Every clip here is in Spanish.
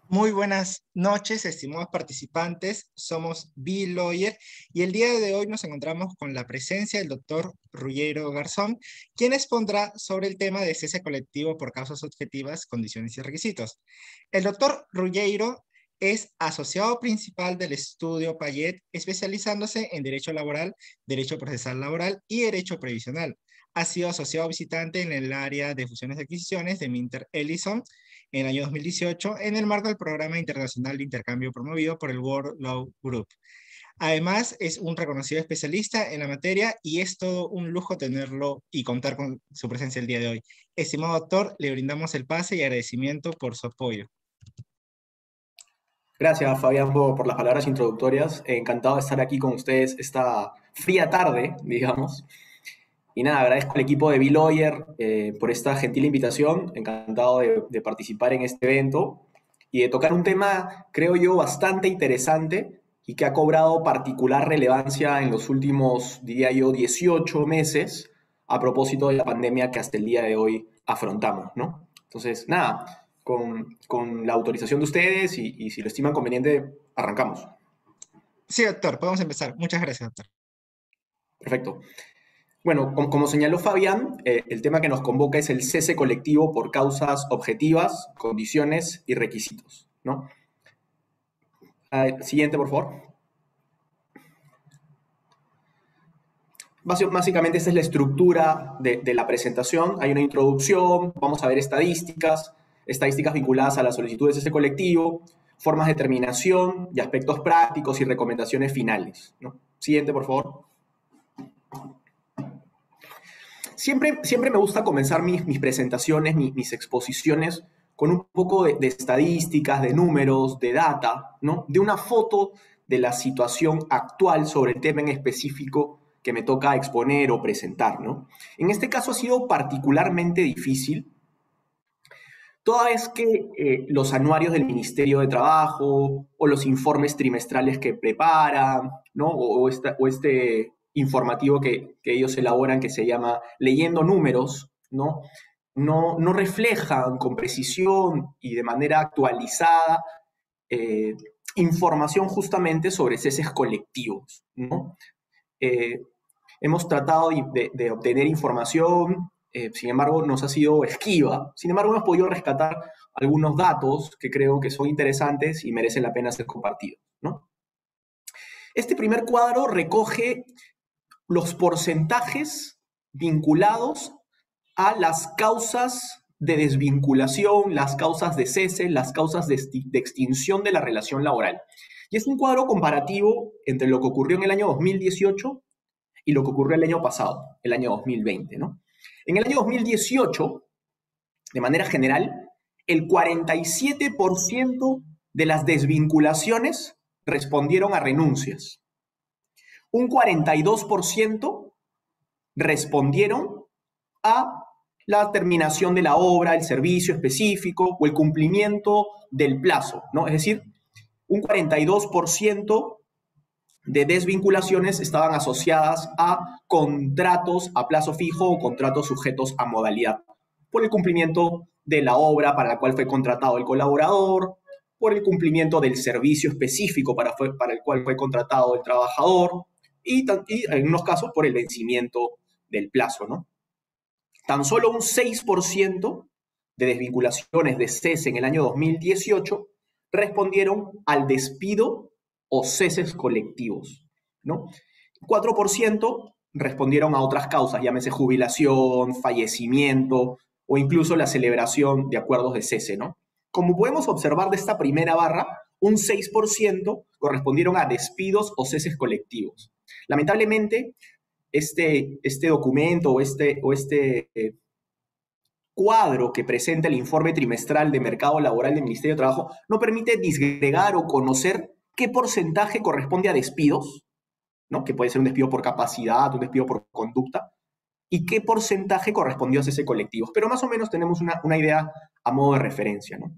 Muy buenas noches, estimados participantes. Somos B-Lawyer y el día de hoy nos encontramos con la presencia del doctor Ruggiero Garzón, quien expondrá sobre el tema de cese colectivo por causas objetivas, condiciones y requisitos. El doctor Ruggiero es asociado principal del estudio Payet, especializándose en Derecho Laboral, Derecho Procesal Laboral y Derecho Previsional. Ha sido asociado visitante en el área de fusiones y adquisiciones de Minter Ellison en el año 2018 en el marco del programa internacional de intercambio promovido por el World Law Group. Además, es un reconocido especialista en la materia y es todo un lujo tenerlo y contar con su presencia el día de hoy. Estimado doctor, le brindamos el pase y agradecimiento por su apoyo. Gracias, Fabián, por las palabras introductorias. Encantado de estar aquí con ustedes esta fría tarde, digamos. Y nada, agradezco al equipo de B-Lawyer por esta gentil invitación. Encantado de participar en este evento y de tocar un tema, creo yo, bastante interesante y que ha cobrado particular relevancia en los últimos, diría yo, 18 meses a propósito de la pandemia que hasta el día de hoy afrontamos, ¿no? Entonces, nada, con la autorización de ustedes y si lo estiman conveniente, arrancamos. Sí, doctor, podemos empezar. Muchas gracias, doctor. Perfecto. Bueno, como señaló Fabián, el tema que nos convoca es el cese colectivo por causas objetivas, condiciones y requisitos, ¿no? Siguiente, por favor. Básicamente esta es la estructura de la presentación. Hay una introducción, vamos a ver estadísticas vinculadas a la solicitud de cese colectivo, formas de terminación y aspectos prácticos y recomendaciones finales, ¿no? Siguiente, por favor. Siempre me gusta comenzar mis presentaciones, mis exposiciones con un poco de estadísticas, de números, de data, ¿no? De una foto de la situación actual sobre el tema en específico que me toca exponer o presentar, ¿no? En este caso ha sido particularmente difícil, toda vez que los anuarios del Ministerio de Trabajo o los informes trimestrales que preparan, ¿no? O este informativo que ellos elaboran que se llama Leyendo Números, ¿no? No reflejan con precisión y de manera actualizada eh, información justamente sobre ceses colectivos, ¿no? Eh, Hemos tratado de obtener información, sin embargo, nos ha sido esquiva. Sin embargo, hemos podido rescatar algunos datos que creo que son interesantes y merecen la pena ser compartidos, ¿no? Este primer cuadro recoge los porcentajes vinculados a las causas de desvinculación, las causas de cese, las causas de extinción de la relación laboral. Y es un cuadro comparativo entre lo que ocurrió en el año 2018 y lo que ocurrió el año pasado, el año 2020, ¿no? En el año 2018, de manera general, el 47% de las desvinculaciones respondieron a renuncias. Un 42% respondieron a la terminación de la obra, el servicio específico o el cumplimiento del plazo, ¿no? Es decir, un 42% de desvinculaciones estaban asociadas a contratos a plazo fijo o contratos sujetos a modalidad, por el cumplimiento de la obra para la cual fue contratado el colaborador, por el cumplimiento del servicio específico para el cual fue contratado el trabajador y en unos casos por el vencimiento del plazo, ¿no? Tan solo un 6% de desvinculaciones de cese en el año 2018 respondieron al despido o ceses colectivos, ¿no? 4% respondieron a otras causas, llámese jubilación, fallecimiento o incluso la celebración de acuerdos de cese, ¿no? Como podemos observar de esta primera barra, un 6% correspondieron a despidos o ceses colectivos. Lamentablemente, este documento o este cuadro que presenta el informe trimestral de mercado laboral del Ministerio de Trabajo no permite disgregar o conocer qué porcentaje corresponde a despidos, ¿no? Que puede ser un despido por capacidad, un despido por conducta, y qué porcentaje correspondió a cese colectivo. Pero más o menos tenemos una idea a modo de referencia, ¿no?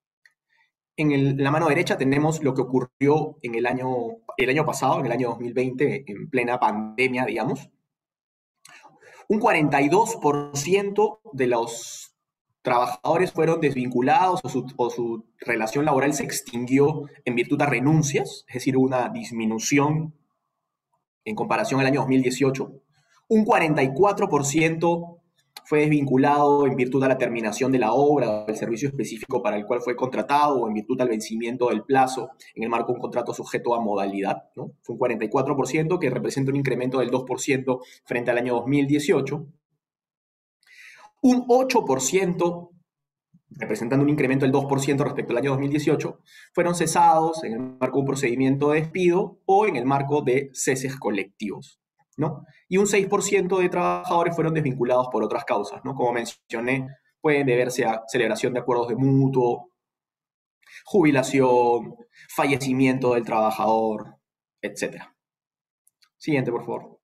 En la mano derecha tenemos lo que ocurrió en el año pasado, en el año 2020, en plena pandemia, digamos. Un 42% de los trabajadores fueron desvinculados o su relación laboral se extinguió en virtud de renuncias, es decir, una disminución en comparación al año 2018. Un 44% fue desvinculado en virtud de la terminación de la obra o del servicio específico para el cual fue contratado o en virtud del vencimiento del plazo en el marco de un contrato sujeto a modalidad, ¿no? Fue un 44% que representa un incremento del 2% frente al año 2018. Un 8%, representando un incremento del 2% respecto al año 2018, fueron cesados en el marco de un procedimiento de despido o en el marco de ceses colectivos, ¿no? Y un 6% de trabajadores fueron desvinculados por otras causas, ¿no? Como mencioné, pueden deberse a celebración de acuerdos de mutuo, jubilación, fallecimiento del trabajador, etc. Siguiente, por favor.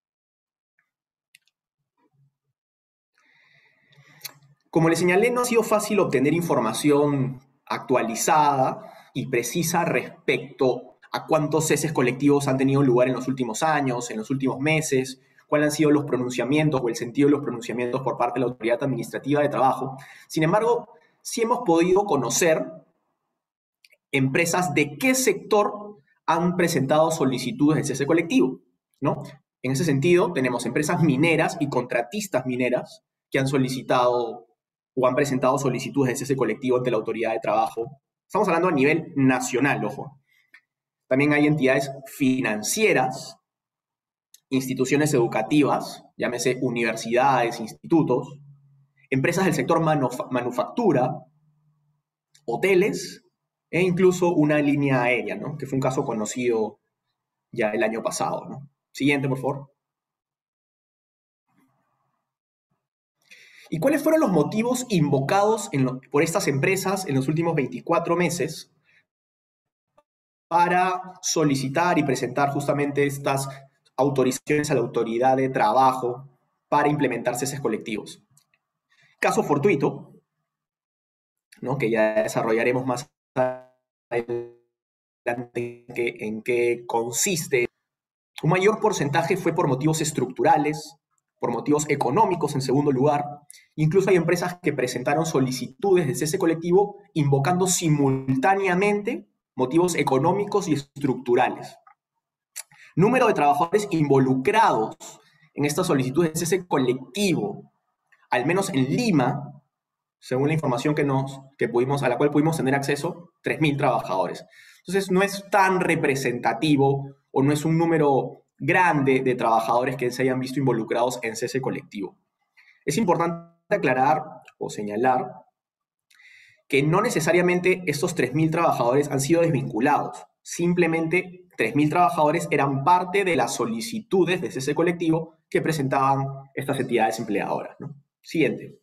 Como les señalé, no ha sido fácil obtener información actualizada y precisa respecto a cuántos ceses colectivos han tenido lugar en los últimos años, en los últimos meses, cuáles han sido los pronunciamientos o el sentido de los pronunciamientos por parte de la Autoridad Administrativa de Trabajo. Sin embargo, sí hemos podido conocer empresas de qué sector han presentado solicitudes de cese colectivo, ¿no? En ese sentido, tenemos empresas mineras y contratistas mineras que han solicitado o han presentado solicitudes de cese colectivo ante la Autoridad de Trabajo. Estamos hablando a nivel nacional, ojo. También hay entidades financieras, instituciones educativas, llámese universidades, institutos, empresas del sector manufactura, hoteles e incluso una línea aérea, ¿no? Que fue un caso conocido ya el año pasado, ¿no? Siguiente, por favor. ¿Y cuáles fueron los motivos invocados por estas empresas en los últimos 24 meses para solicitar y presentar justamente estas autorizaciones a la Autoridad de Trabajo para implementar ceses colectivos? Caso fortuito, ¿no? Que ya desarrollaremos más adelante en qué consiste. Un mayor porcentaje fue por motivos estructurales, por motivos económicos en segundo lugar. Incluso hay empresas que presentaron solicitudes de cese colectivo invocando simultáneamente motivos económicos y estructurales. Número de trabajadores involucrados en estas solicitudes de cese colectivo, al menos en Lima, según la información a la cual pudimos tener acceso, 3.000 trabajadores. Entonces no es tan representativo o no es un número grande de trabajadores que se hayan visto involucrados en cese colectivo. Es importante aclarar o señalar que no necesariamente estos 3.000 trabajadores han sido desvinculados. Simplemente 3.000 trabajadores eran parte de las solicitudes de cese colectivo que presentaban estas entidades empleadoras, ¿no? Siguiente.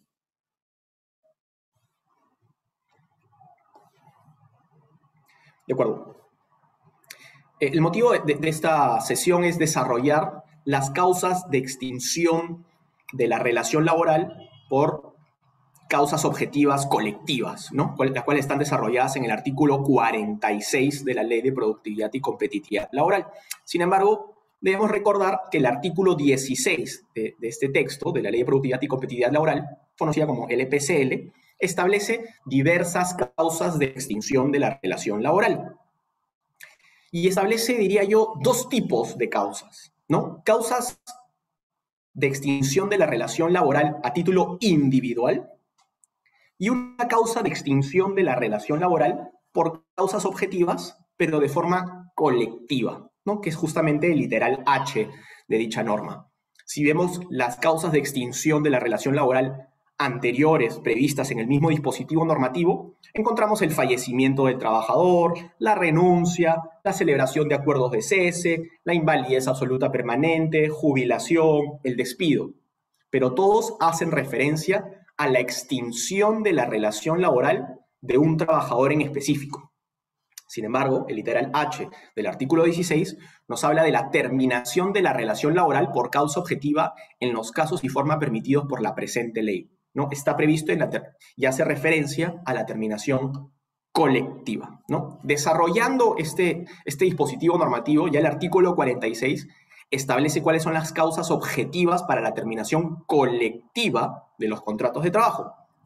De acuerdo. El motivo de esta sesión es desarrollar las causas de extinción de la relación laboral por causas objetivas colectivas, ¿no? Las cuales están desarrolladas en el artículo 46 de la Ley de Productividad y Competitividad Laboral. Sin embargo, debemos recordar que el artículo 16 de este texto, de la Ley de Productividad y Competitividad Laboral, conocida como LPCL, establece diversas causas de extinción de la relación laboral. Y establece, diría yo, dos tipos de causas, ¿no? Causas de extinción de la relación laboral a título individual y una causa de extinción de la relación laboral por causas objetivas, pero de forma colectiva, ¿no? Que es justamente el literal H de dicha norma. Si vemos las causas de extinción de la relación laboral anteriores previstas en el mismo dispositivo normativo, encontramos el fallecimiento del trabajador, la renuncia, la celebración de acuerdos de cese, la invalidez absoluta permanente, jubilación, el despido. Pero todos hacen referencia a la extinción de la relación laboral de un trabajador en específico. Sin embargo, el literal H del artículo 16 nos habla de la terminación de la relación laboral por causa objetiva en los casos y forma permitidos por la presente ley, ¿no? Está previsto y hace referencia a la terminación colectiva, ¿no? Desarrollando este dispositivo normativo, ya el artículo 46 establece cuáles son las causas objetivas para la terminación colectiva de los contratos de trabajo.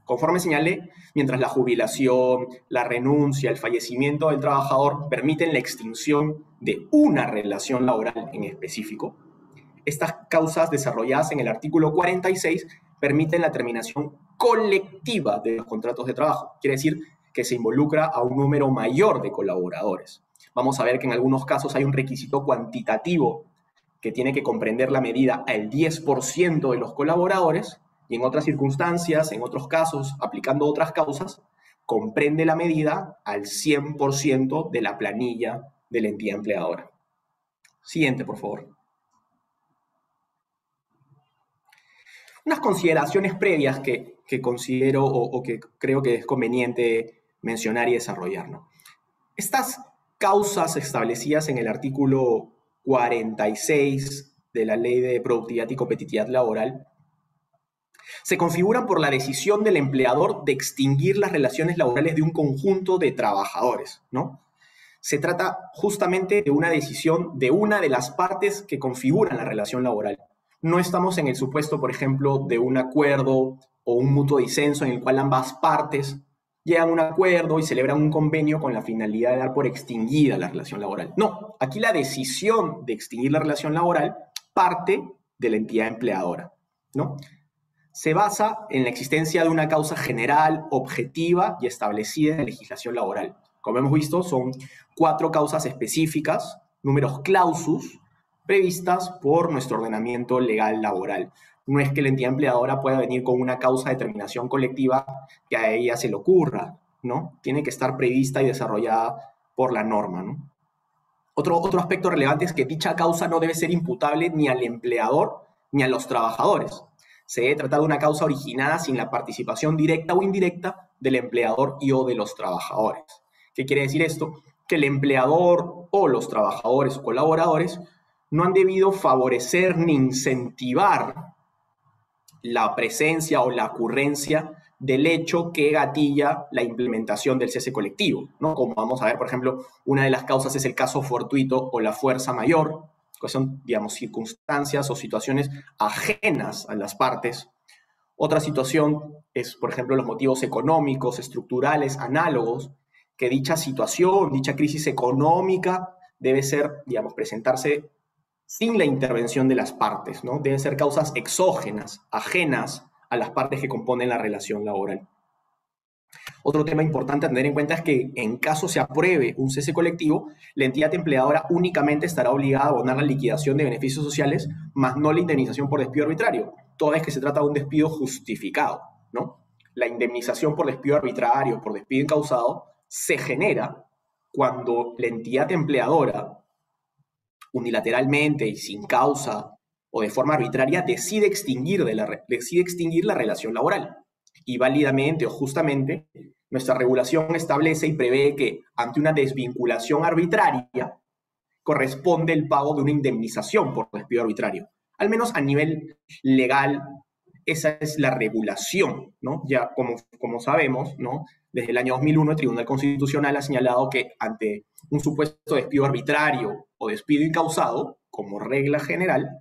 Conforme señalé, mientras la jubilación, la renuncia, el fallecimiento del trabajador permiten la extinción de una relación laboral en específico, estas causas desarrolladas en el artículo 46 permiten la terminación colectiva de los contratos de trabajo. Quiere decir que se involucra a un número mayor de colaboradores. Vamos a ver que en algunos casos hay un requisito cuantitativo que tiene que comprender la medida al 10% de los colaboradores, y en otras circunstancias, en otros casos, aplicando otras causas, comprende la medida al 100% de la planilla de la entidad empleadora. Siguiente, por favor. Unas consideraciones previas que considero o que creo que es conveniente mencionar y desarrollar, ¿no? Estas causas establecidas en el artículo 46 de la Ley de Productividad y Competitividad Laboral se configuran por la decisión del empleador de extinguir las relaciones laborales de un conjunto de trabajadores, ¿no? Se trata justamente de una decisión de una de las partes que configuran la relación laboral. No estamos en el supuesto, por ejemplo, de un acuerdo o un mutuo disenso en el cual ambas partes llegan a un acuerdo y celebran un convenio con la finalidad de dar por extinguida la relación laboral. No, aquí la decisión de extinguir la relación laboral parte de la entidad empleadora, ¿no? Se basa en la existencia de una causa general, objetiva y establecida en la legislación laboral. Como hemos visto, son 4 causas específicas, números clausus, previstas por nuestro ordenamiento legal laboral. No es que la entidad empleadora pueda venir con una causa de terminación colectiva que a ella se le ocurra, ¿no? Tiene que estar prevista y desarrollada por la norma, ¿no? Otro aspecto relevante es que dicha causa no debe ser imputable ni al empleador ni a los trabajadores. Se debe tratar de una causa originada sin la participación directa o indirecta del empleador y o de los trabajadores. ¿Qué quiere decir esto? Que el empleador o los trabajadores o colaboradores no han debido favorecer ni incentivar la presencia o la ocurrencia del hecho que gatilla la implementación del cese colectivo, ¿no? Como vamos a ver, por ejemplo, una de las causas es el caso fortuito o la fuerza mayor, que son, digamos, circunstancias o situaciones ajenas a las partes. Otra situación es, por ejemplo, los motivos económicos, estructurales, análogos, que dicha situación, dicha crisis económica debe ser, digamos, presentarse sin la intervención de las partes, ¿no? Deben ser causas exógenas, ajenas a las partes que componen la relación laboral. Otro tema importante a tener en cuenta es que en caso se apruebe un cese colectivo, la entidad empleadora únicamente estará obligada a abonar la liquidación de beneficios sociales, más no la indemnización por despido arbitrario, toda vez que se trata de un despido justificado, ¿no? La indemnización por despido arbitrario, por despido incausado, se genera cuando la entidad empleadora unilateralmente y sin causa o de forma arbitraria decide extinguir la relación laboral. Y válidamente o justamente, nuestra regulación establece y prevé que ante una desvinculación arbitraria corresponde el pago de una indemnización por despido arbitrario. Al menos a nivel legal, esa es la regulación, ¿no? Ya como sabemos, ¿no? Desde el año 2001, el Tribunal Constitucional ha señalado que ante un supuesto despido arbitrario o despido incausado, como regla general,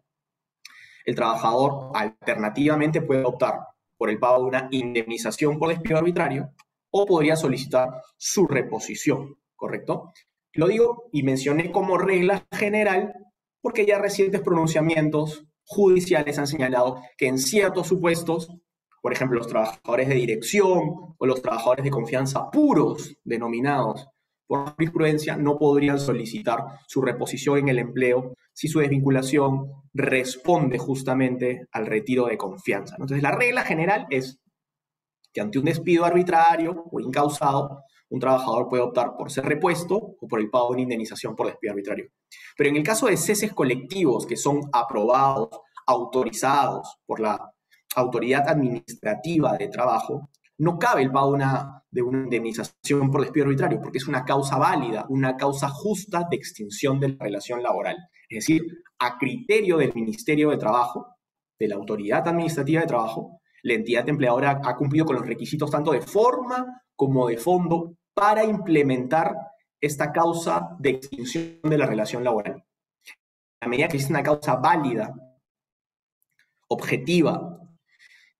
el trabajador alternativamente puede optar por el pago de una indemnización por despido arbitrario o podría solicitar su reposición, ¿correcto? Lo digo y mencioné como regla general porque ya recientes pronunciamientos judiciales han señalado que en ciertos supuestos, por ejemplo, los trabajadores de dirección o los trabajadores de confianza puros, denominados por jurisprudencia, no podrían solicitar su reposición en el empleo si su desvinculación responde justamente al retiro de confianza. Entonces, la regla general es que ante un despido arbitrario o incausado, un trabajador puede optar por ser repuesto o por el pago de una indemnización por despido arbitrario. Pero en el caso de ceses colectivos que son aprobados, autorizados por la autoridad administrativa de trabajo, no cabe el pago de una indemnización por despido arbitrario, porque es una causa válida, una causa justa de extinción de la relación laboral. Es decir, a criterio del Ministerio de Trabajo, de la autoridad administrativa de trabajo, la entidad empleadora ha cumplido con los requisitos tanto de forma como de fondo para implementar esta causa de extinción de la relación laboral. A medida que existe una causa válida, objetiva,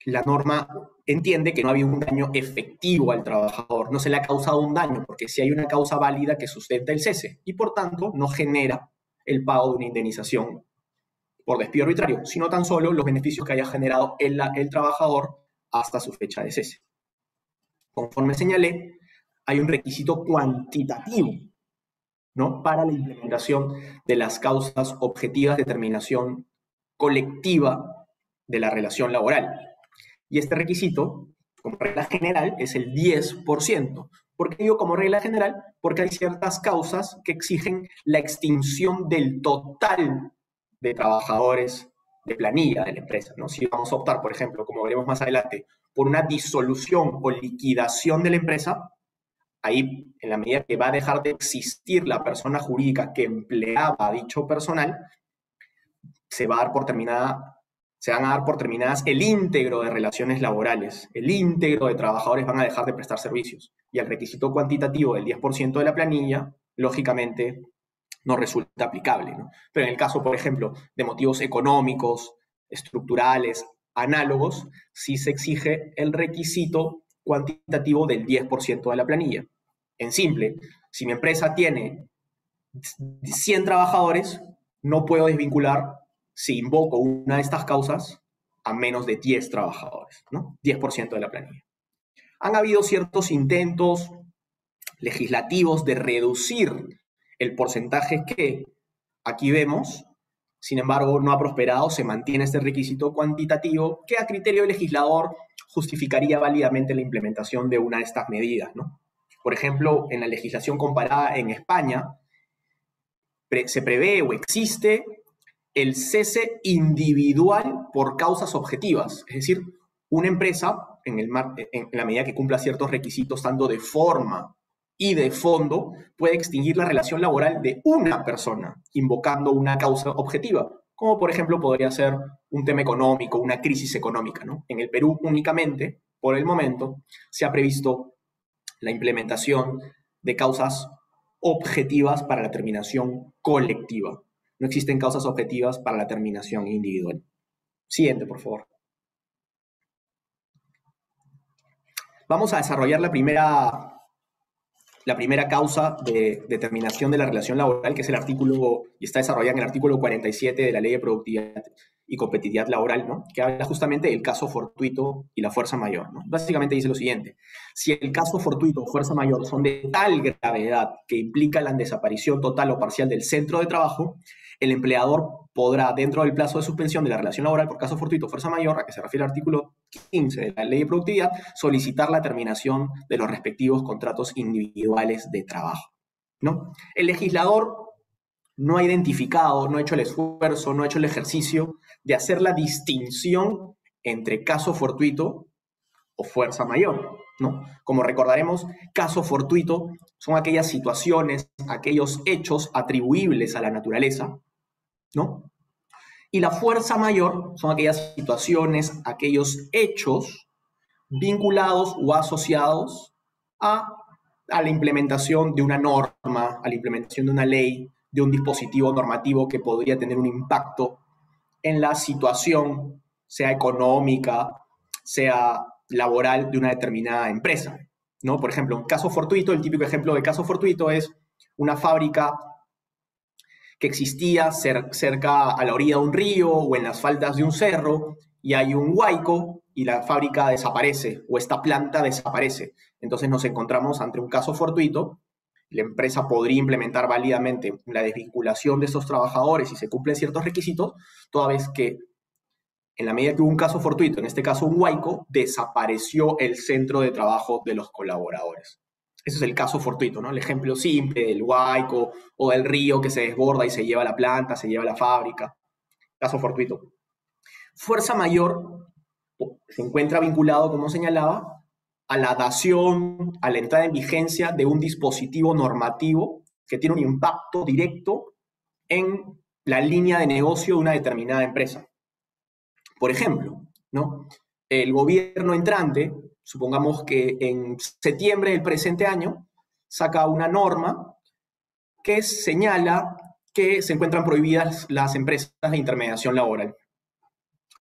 la norma entiende que no ha habido un daño efectivo al trabajador, no se le ha causado un daño, porque si hay una causa válida que sustenta el cese, y por tanto no genera el pago de una indemnización por despido arbitrario, sino tan solo los beneficios que haya generado el trabajador hasta su fecha de cese. Conforme señalé, hay un requisito cuantitativo, ¿no?, para la implementación de las causas objetivas de terminación colectiva de la relación laboral. Y este requisito, como regla general, es el 10%. ¿Por qué digo como regla general? Porque hay ciertas causas que exigen la extinción del total de trabajadores de planilla de la empresa, ¿no? Si vamos a optar, por ejemplo, como veremos más adelante, por una disolución o liquidación de la empresa, ahí, en la medida que va a dejar de existir la persona jurídica que empleaba a dicho personal, se van a dar por terminadas el íntegro de relaciones laborales, el íntegro de trabajadores van a dejar de prestar servicios. Y el requisito cuantitativo del 10% de la planilla, lógicamente, no resulta aplicable, ¿no? Pero en el caso, por ejemplo, de motivos económicos, estructurales, análogos, sí se exige el requisito cuantitativo del 10% de la planilla. En simple, si mi empresa tiene 100 trabajadores, no puedo desvincular, si invoco una de estas causas, a menos de 10 trabajadores, ¿no? 10% de la planilla. Han habido ciertos intentos legislativos de reducir el porcentaje que aquí vemos, sin embargo, no ha prosperado, se mantiene este requisito cuantitativo que a criterio del legislador justificaría válidamente la implementación de una de estas medidas, ¿no? Por ejemplo, en la legislación comparada en España, se prevé o existe el cese individual por causas objetivas. Es decir, una empresa, en la medida que cumpla ciertos requisitos, tanto de forma y de fondo, puede extinguir la relación laboral de una persona, invocando una causa objetiva, como por ejemplo podría ser un tema económico, una crisis económica, ¿no? En el Perú únicamente, por el momento, se ha previsto la implementación de causas objetivas para la terminación colectiva. No existen causas objetivas para la terminación individual. Siguiente, por favor. Vamos a desarrollar la primera causa de determinación de la relación laboral, que es el artículo, y está desarrollada en el artículo 47 de la Ley de Productividad y Competitividad Laboral, ¿no?, que habla justamente del caso fortuito y la fuerza mayor, ¿no? Básicamente dice lo siguiente: si el caso fortuito o fuerza mayor son de tal gravedad que implican la desaparición total o parcial del centro de trabajo, el empleador podrá, dentro del plazo de suspensión de la relación laboral por caso fortuito o fuerza mayor, a que se refiere el artículo 15 de la Ley de Productividad, solicitar la terminación de los respectivos contratos individuales de trabajo, ¿no? El legislador no ha identificado, no ha hecho el esfuerzo, no ha hecho el ejercicio de hacer la distinción entre caso fortuito o fuerza mayor, ¿no? Como recordaremos, caso fortuito son aquellas situaciones, aquellos hechos atribuibles a la naturaleza, ¿no? Y la fuerza mayor son aquellas situaciones, aquellos hechos vinculados o asociados a la implementación de una norma, a la implementación de una ley, de un dispositivo normativo que podría tener un impacto en la situación, sea económica, sea laboral, de una determinada empresa, ¿no? Por ejemplo, un caso fortuito, el típico ejemplo de caso fortuito es una fábrica que existía cerca a la orilla de un río o en las faldas de un cerro, y hay un huaico y la fábrica desaparece o esta planta desaparece. Entonces nos encontramos ante un caso fortuito. La empresa podría implementar válidamente la desvinculación de estos trabajadores si se cumplen ciertos requisitos, toda vez que en la medida que hubo un caso fortuito, en este caso un huaico, desapareció el centro de trabajo de los colaboradores. Ese es el caso fortuito, ¿no? El ejemplo simple del huaico o del río que se desborda y se lleva la planta, se lleva la fábrica. Caso fortuito. Fuerza mayor se encuentra vinculado, como señalaba, a la dación, a la entrada en vigencia de un dispositivo normativo que tiene un impacto directo en la línea de negocio de una determinada empresa. Por ejemplo, ¿no?, el gobierno entrante, supongamos que en septiembre del presente año, saca una norma que señala que se encuentran prohibidas las empresas de intermediación laboral.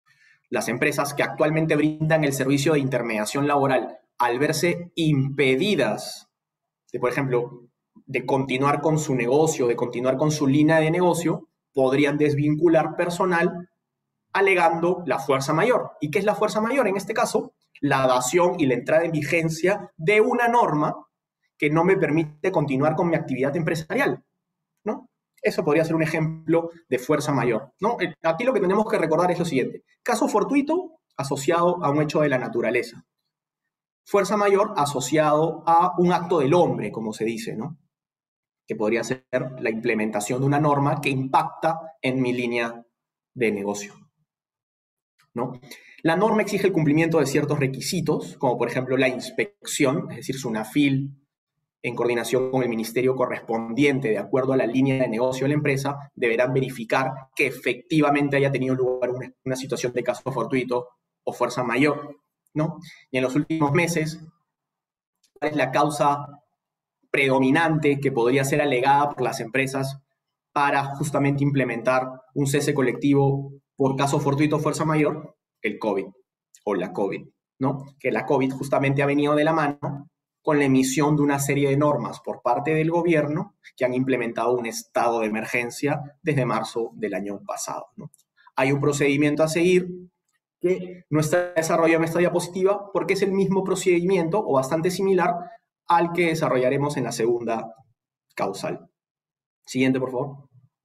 Las empresas que actualmente brindan el servicio de intermediación laboral, al verse impedidas de, por ejemplo, de continuar con su negocio, de continuar con su línea de negocio, podrían desvincular personal alegando la fuerza mayor. ¿Y qué es la fuerza mayor? En este caso, la dación y la entrada en vigencia de una norma que no me permite continuar con mi actividad empresarial, ¿no? Eso podría ser un ejemplo de fuerza mayor, ¿no? Aquí lo que tenemos que recordar es lo siguiente. Caso fortuito asociado a un hecho de la naturaleza. Fuerza mayor asociado a un acto del hombre, como se dice, ¿no? Que podría ser la implementación de una norma que impacta en mi línea de negocio, ¿no? La norma exige el cumplimiento de ciertos requisitos, como por ejemplo la inspección, es decir, SUNAFIL, en coordinación con el ministerio correspondiente, de acuerdo a la línea de negocio de la empresa, deberán verificar que efectivamente haya tenido lugar una situación de caso fortuito o fuerza mayor, ¿no? Y en los últimos meses, ¿cuál es la causa predominante que podría ser alegada por las empresas para justamente implementar un cese colectivo por caso fortuito o fuerza mayor? El COVID o la COVID, ¿no? Que la COVID justamente ha venido de la mano con la emisión de una serie de normas por parte del gobierno que han implementado un estado de emergencia desde marzo del año pasado, ¿no? Hay un procedimiento a seguir que no está desarrollado en esta diapositiva porque es el mismo procedimiento o bastante similar al que desarrollaremos en la segunda causal. Siguiente, por favor.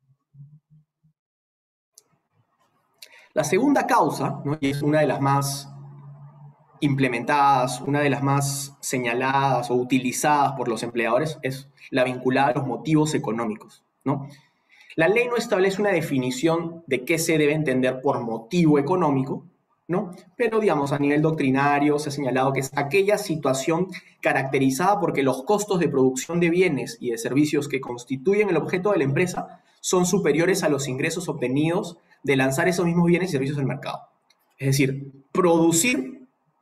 La segunda causa, ¿no? Y es una de las más implementadas, una de las más señaladas o utilizadas por los empleadores, es la vinculada a los motivos económicos, ¿no? La ley no establece una definición de qué se debe entender por motivo económico, ¿no? Pero, digamos, a nivel doctrinario se ha señalado que es aquella situación caracterizada porque los costos de producción de bienes y de servicios que constituyen el objeto de la empresa son superiores a los ingresos obtenidos de lanzar esos mismos bienes y servicios al mercado. Es decir, producir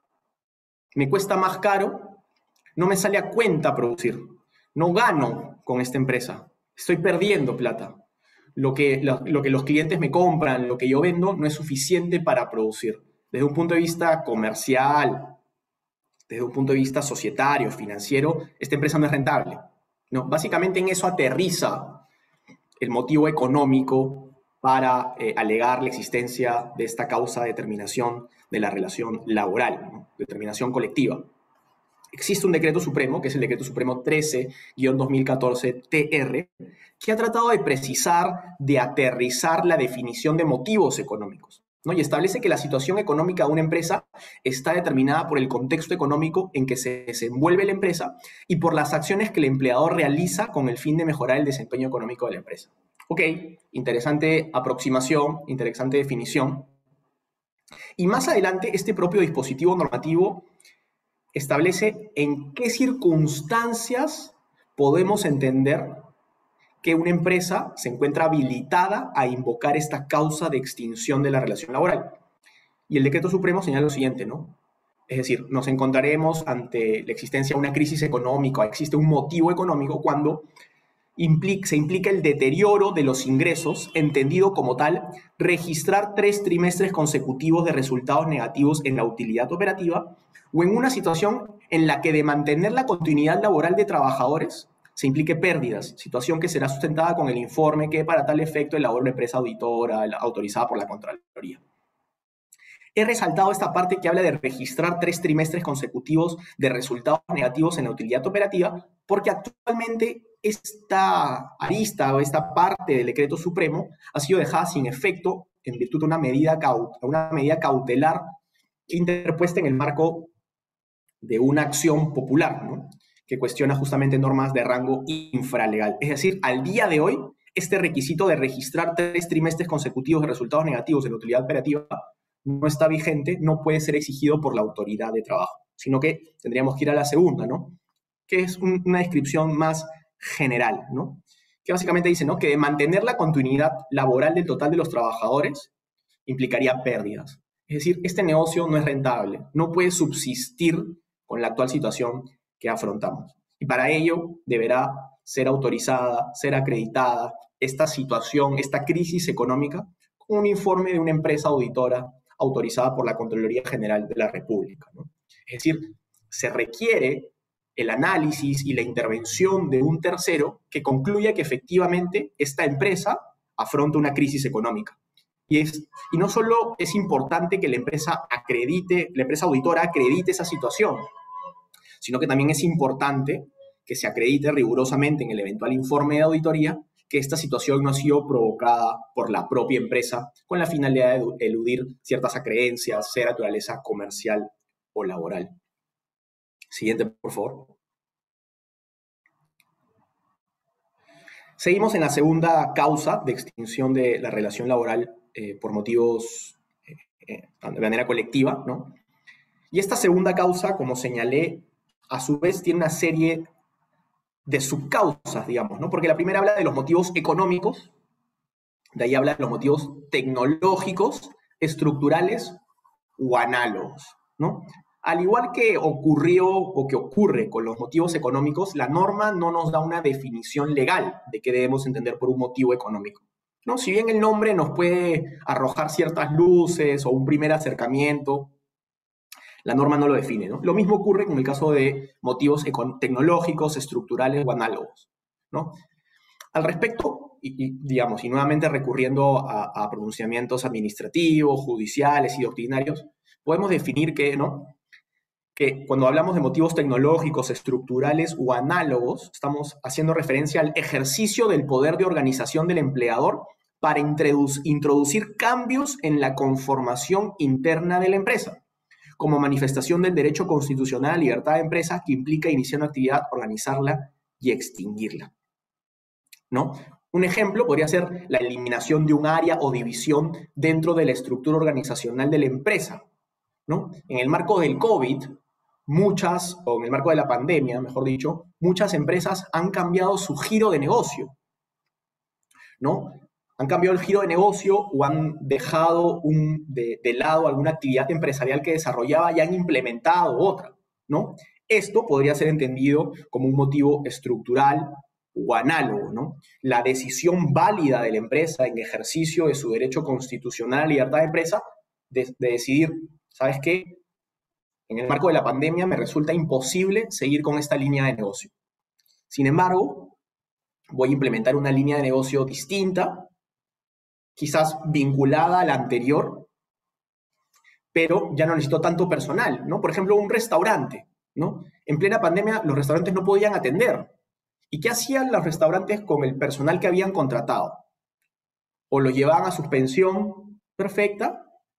me cuesta más caro, no me sale a cuenta producir, no gano con esta empresa, estoy perdiendo plata. Lo que los clientes me compran, lo que yo vendo, no es suficiente para producir. Desde un punto de vista comercial, desde un punto de vista societario, financiero, esta empresa no es rentable, ¿no? Básicamente en eso aterriza el motivo económico para alegar la existencia de esta causa de terminación de la relación laboral, ¿no? Determinación colectiva. Existe un decreto supremo, que es el decreto supremo 13-2014-TR, que ha tratado de precisar, de aterrizar la definición de motivos económicos, ¿no? Y establece que la situación económica de una empresa está determinada por el contexto económico en que se desenvuelve la empresa y por las acciones que el empleador realiza con el fin de mejorar el desempeño económico de la empresa. Ok, interesante aproximación, interesante definición. Y más adelante, este propio dispositivo normativo establece en qué circunstancias podemos entender que una empresa se encuentra habilitada a invocar esta causa de extinción de la relación laboral. Y el decreto supremo señala lo siguiente, ¿no? Es decir, nos encontraremos ante la existencia de una crisis económica, existe un motivo económico cuando se implica el deterioro de los ingresos, entendido como tal, registrar 3 trimestres consecutivos de resultados negativos en la utilidad operativa, o en una situación en la que de mantener la continuidad laboral de trabajadores se implique pérdidas, situación que será sustentada con el informe que para tal efecto elabora una empresa auditora autorizada por la Contraloría. He resaltado esta parte que habla de registrar 3 trimestres consecutivos de resultados negativos en la utilidad operativa, porque actualmente esta arista o esta parte del decreto supremo ha sido dejada sin efecto en virtud de una medida cautelar interpuesta en el marco de una acción popular, ¿no? Que cuestiona justamente normas de rango infralegal. Es decir, al día de hoy, este requisito de registrar 3 trimestres consecutivos de resultados negativos en la utilidad operativa no está vigente, no puede ser exigido por la autoridad de trabajo, sino que tendríamos que ir a la segunda, ¿no? Que es una descripción más general, ¿no? Que básicamente dice, ¿no? Que de mantener la continuidad laboral del total de los trabajadores implicaría pérdidas. Es decir, este negocio no es rentable, no puede subsistir con la actual situación que afrontamos. Y para ello deberá ser autorizada, ser acreditada esta situación, esta crisis económica, con un informe de una empresa auditora autorizada por la Contraloría General de la República, ¿no? Es decir, se requiere el análisis y la intervención de un tercero que concluya que efectivamente esta empresa afronta una crisis económica. Y no solo es importante que la empresa auditora acredite esa situación, sino que también es importante que se acredite rigurosamente en el eventual informe de auditoría que esta situación no ha sido provocada por la propia empresa con la finalidad de eludir ciertas acreencias, sea de naturaleza comercial o laboral. Siguiente, por favor. Seguimos en la segunda causa de extinción de la relación laboral por motivos de manera colectiva, ¿no? Y esta segunda causa, como señalé, a su vez tiene una serie de subcausas, digamos, ¿no? Porque la primera habla de los motivos económicos, de ahí habla de los motivos tecnológicos, estructurales o análogos, ¿no? Al igual que ocurrió o que ocurre con los motivos económicos, la norma no nos da una definición legal de qué debemos entender por un motivo económico, ¿no? Si bien el nombre nos puede arrojar ciertas luces o un primer acercamiento, la norma no lo define, ¿no? Lo mismo ocurre con el caso de motivos tecnológicos, estructurales o análogos, ¿no? Al respecto, digamos, y nuevamente recurriendo a pronunciamientos administrativos, judiciales y doctrinarios, podemos definir que, ¿no?, que cuando hablamos de motivos tecnológicos, estructurales o análogos, estamos haciendo referencia al ejercicio del poder de organización del empleador para introducir cambios en la conformación interna de la empresa, como manifestación del derecho constitucional a libertad de empresa que implica iniciar una actividad, organizarla y extinguirla, ¿no? Un ejemplo podría ser la eliminación de un área o división dentro de la estructura organizacional de la empresa, ¿no? En el marco del COVID, o en el marco de la pandemia, mejor dicho, muchas empresas han cambiado su giro de negocio, ¿no? Han cambiado el giro de negocio o han dejado de lado alguna actividad empresarial que desarrollaba y han implementado otra, ¿no? Esto podría ser entendido como un motivo estructural o análogo, ¿no? La decisión válida de la empresa en ejercicio de su derecho constitucional a libertad de empresa de decidir, ¿sabes qué? En el marco de la pandemia me resulta imposible seguir con esta línea de negocio. Sin embargo, voy a implementar una línea de negocio distinta, quizás vinculada a la anterior, pero ya no necesito tanto personal, ¿no? Por ejemplo, un restaurante, ¿no? En plena pandemia los restaurantes no podían atender. ¿Y qué hacían los restaurantes con el personal que habían contratado? O lo llevaban a suspensión perfecta,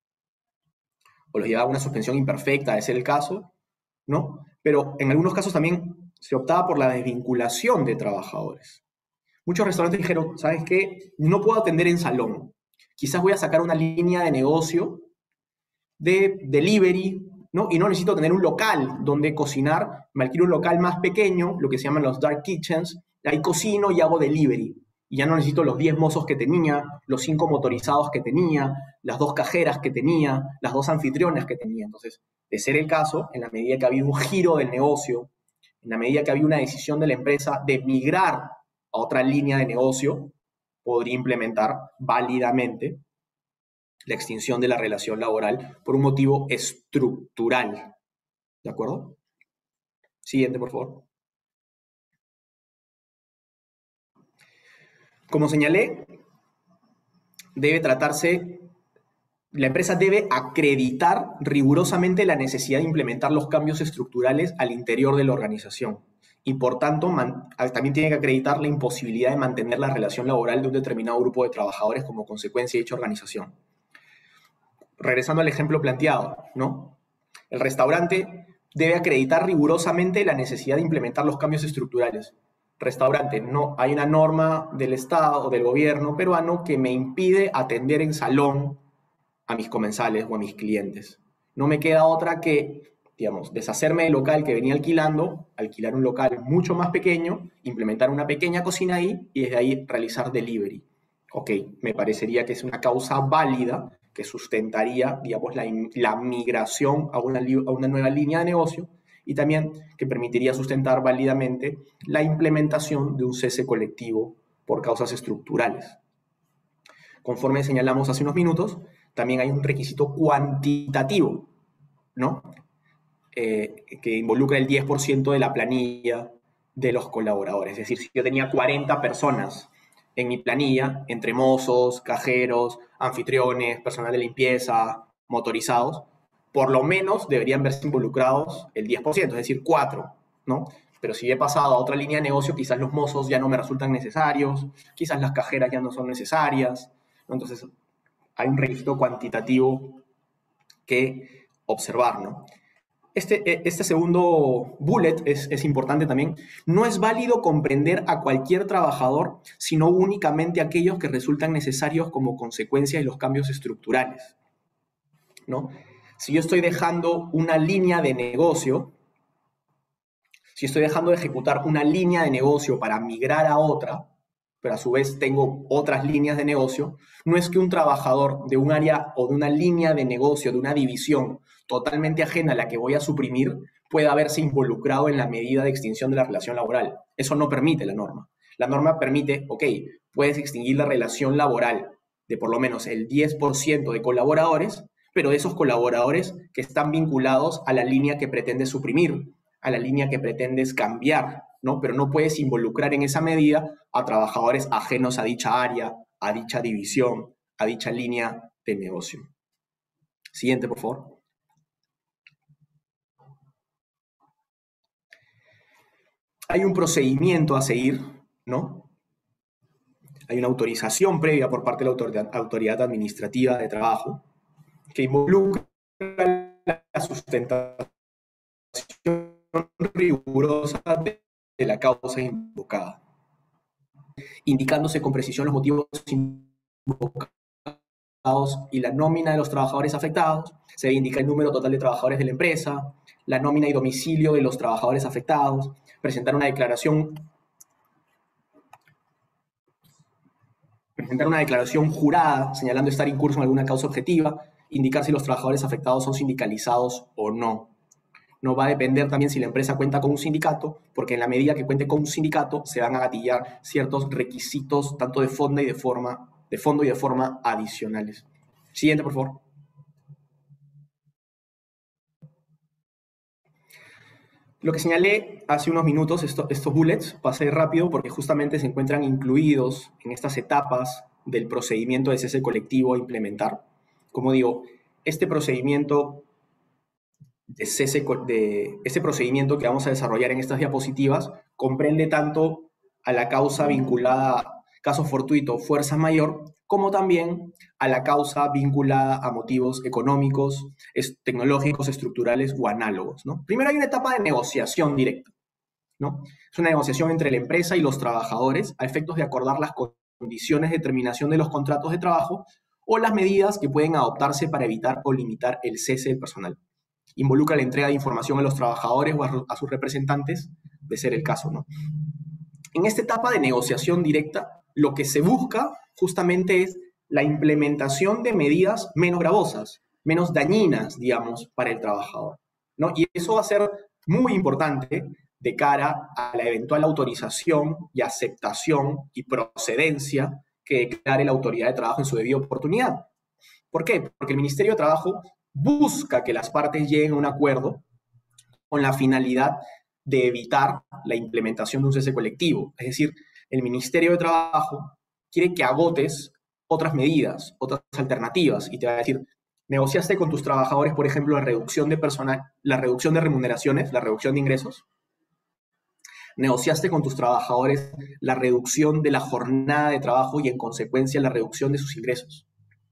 o los llevaban a una suspensión imperfecta, de ser el caso, ¿no? Pero en algunos casos también se optaba por la desvinculación de trabajadores. Muchos restaurantes dijeron, ¿sabes qué? No puedo atender en salón. Quizás voy a sacar una línea de negocio de delivery, ¿no? Y no necesito tener un local donde cocinar. Me alquilo un local más pequeño, lo que se llaman los dark kitchens. Ahí cocino y hago delivery. Y ya no necesito los 10 mozos que tenía, los 5 motorizados que tenía, las 2 cajeras que tenía, las 2 anfitrionas que tenía. Entonces, de ser el caso, en la medida que había un giro del negocio, en la medida que había una decisión de la empresa de migrar a otra línea de negocio, podría implementar válidamente la extinción de la relación laboral por un motivo estructural. ¿De acuerdo? Siguiente, por favor. Como señalé, la empresa debe acreditar rigurosamente la necesidad de implementar los cambios estructurales al interior de la organización. Y por tanto, también tiene que acreditar la imposibilidad de mantener la relación laboral de un determinado grupo de trabajadores como consecuencia de dicha organización. Regresando al ejemplo planteado, ¿no? El restaurante debe acreditar rigurosamente la necesidad de implementar los cambios estructurales. Restaurante, no, hay una norma del Estado o del gobierno peruano que me impide atender en salón a mis comensales o a mis clientes. No me queda otra que, digamos, deshacerme del local que venía alquilando, alquilar un local mucho más pequeño, implementar una pequeña cocina ahí y desde ahí realizar delivery. Ok, me parecería que es una causa válida que sustentaría, digamos, la migración a una nueva línea de negocio y también que permitiría sustentar válidamente la implementación de un cese colectivo por causas estructurales. Conforme señalamos hace unos minutos, también hay un requisito cuantitativo, ¿no? Que involucra el 10% de la planilla de los colaboradores. Es decir, si yo tenía 40 personas en mi planilla, entre mozos, cajeros, anfitriones, personal de limpieza, motorizados, por lo menos deberían verse involucrados el 10%, es decir, 4, ¿no? Pero si he pasado a otra línea de negocio, quizás los mozos ya no me resultan necesarios, quizás las cajeras ya no son necesarias, ¿no? Entonces hay un registro cuantitativo que observar, ¿no? Este segundo bullet es importante también. No es válido comprender a cualquier trabajador, sino únicamente aquellos que resultan necesarios como consecuencia de los cambios estructurales, ¿no? Si yo estoy dejando una línea de negocio, si estoy dejando de ejecutar una línea de negocio para migrar a otra, pero a su vez tengo otras líneas de negocio, no es que un trabajador de un área o de una línea de negocio, de una división totalmente ajena a la que voy a suprimir, pueda verse involucrado en la medida de extinción de la relación laboral. Eso no permite la norma. La norma permite, ok, puedes extinguir la relación laboral de por lo menos el 10% de colaboradores, pero de esos colaboradores que están vinculados a la línea que pretendes suprimir, a la línea que pretendes cambiar, ¿no? Pero no puedes involucrar en esa medida a trabajadores ajenos a dicha área, a dicha división, a dicha línea de negocio. Siguiente, por favor. Hay un procedimiento a seguir, ¿no? Hay una autorización previa por parte de la autoridad administrativa de trabajo que involucra la sustentación rigurosa de la causa invocada, indicándose con precisión los motivos invocados y la nómina de los trabajadores afectados. Se indica el número total de trabajadores de la empresa, la nómina y domicilio de los trabajadores afectados, presentar una declaración jurada señalando estar incurso en alguna causa objetiva, indicar si los trabajadores afectados son sindicalizados o no. No va a depender también si la empresa cuenta con un sindicato, porque en la medida que cuente con un sindicato se van a gatillar ciertos requisitos tanto de fondo y de forma adicionales. Siguiente, por favor. Lo que señalé hace unos minutos, estos bullets, pasé rápido porque justamente se encuentran incluidos en estas etapas del procedimiento de cese colectivo a implementar. Como digo, este procedimiento procedimiento que vamos a desarrollar en estas diapositivas comprende tanto a la causa vinculada a caso fortuito, fuerza mayor, como también a la causa vinculada a motivos económicos, tecnológicos, estructurales o análogos, ¿no? Primero hay una etapa de negociación directa, ¿no? Es una negociación entre la empresa y los trabajadores a efectos de acordar las condiciones de terminación de los contratos de trabajo o las medidas que pueden adoptarse para evitar o limitar el cese del personal. Involucra la entrega de información a los trabajadores o a sus representantes, de ser el caso, ¿no? En esta etapa de negociación directa, lo que se busca justamente es la implementación de medidas menos gravosas, menos dañinas, digamos, para el trabajador, ¿no? Y eso va a ser muy importante de cara a la eventual autorización y aceptación y procedencia que declare la autoridad de trabajo en su debida oportunidad. ¿Por qué? Porque el Ministerio de Trabajo busca que las partes lleguen a un acuerdo con la finalidad de evitar la implementación de un cese colectivo. Es decir, el Ministerio de Trabajo quiere que agotes otras medidas, otras alternativas, y te va a decir, ¿negociaste con tus trabajadores, por ejemplo, la reducción de personal, la reducción de remuneraciones, la reducción de ingresos? ¿Negociaste con tus trabajadores la reducción de la jornada de trabajo y, en consecuencia, la reducción de sus ingresos?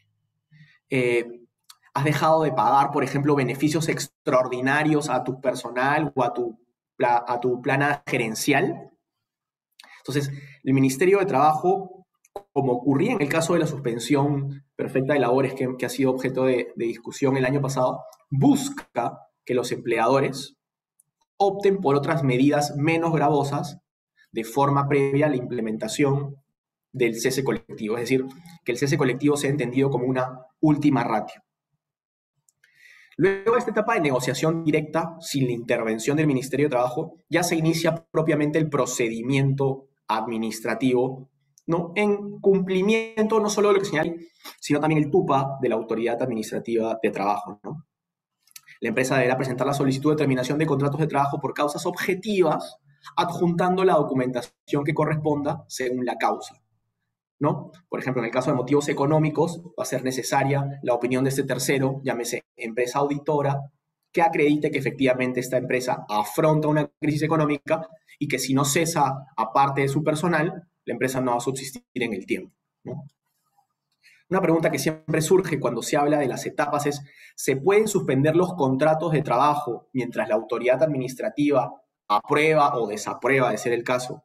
¿Has dejado de pagar, por ejemplo, beneficios extraordinarios a tu personal o a tu plana gerencial? Entonces, el Ministerio de Trabajo, como ocurría en el caso de la suspensión perfecta de labores que ha sido objeto de discusión el año pasado, busca que los empleadores opten por otras medidas menos gravosas de forma previa a la implementación del cese colectivo. Es decir, que el cese colectivo sea entendido como una última ratio. Luego de esta etapa de negociación directa, sin la intervención del Ministerio de Trabajo, ya se inicia propiamente el procedimiento administrativo ¿no? En cumplimiento no solo de lo que señala, sino también el TUPA de la Autoridad Administrativa de Trabajo, ¿no? La empresa deberá presentar la solicitud de terminación de contratos de trabajo por causas objetivas, adjuntando la documentación que corresponda según la causa, ¿no? Por ejemplo, en el caso de motivos económicos, va a ser necesaria la opinión de este tercero, llámese empresa auditora, que acredite que efectivamente esta empresa afronta una crisis económica y que si no cesa a parte de su personal, la empresa no va a subsistir en el tiempo, ¿no? Una pregunta que siempre surge cuando se habla de las etapas es, ¿se pueden suspender los contratos de trabajo mientras la autoridad administrativa aprueba o desaprueba, de ser el caso,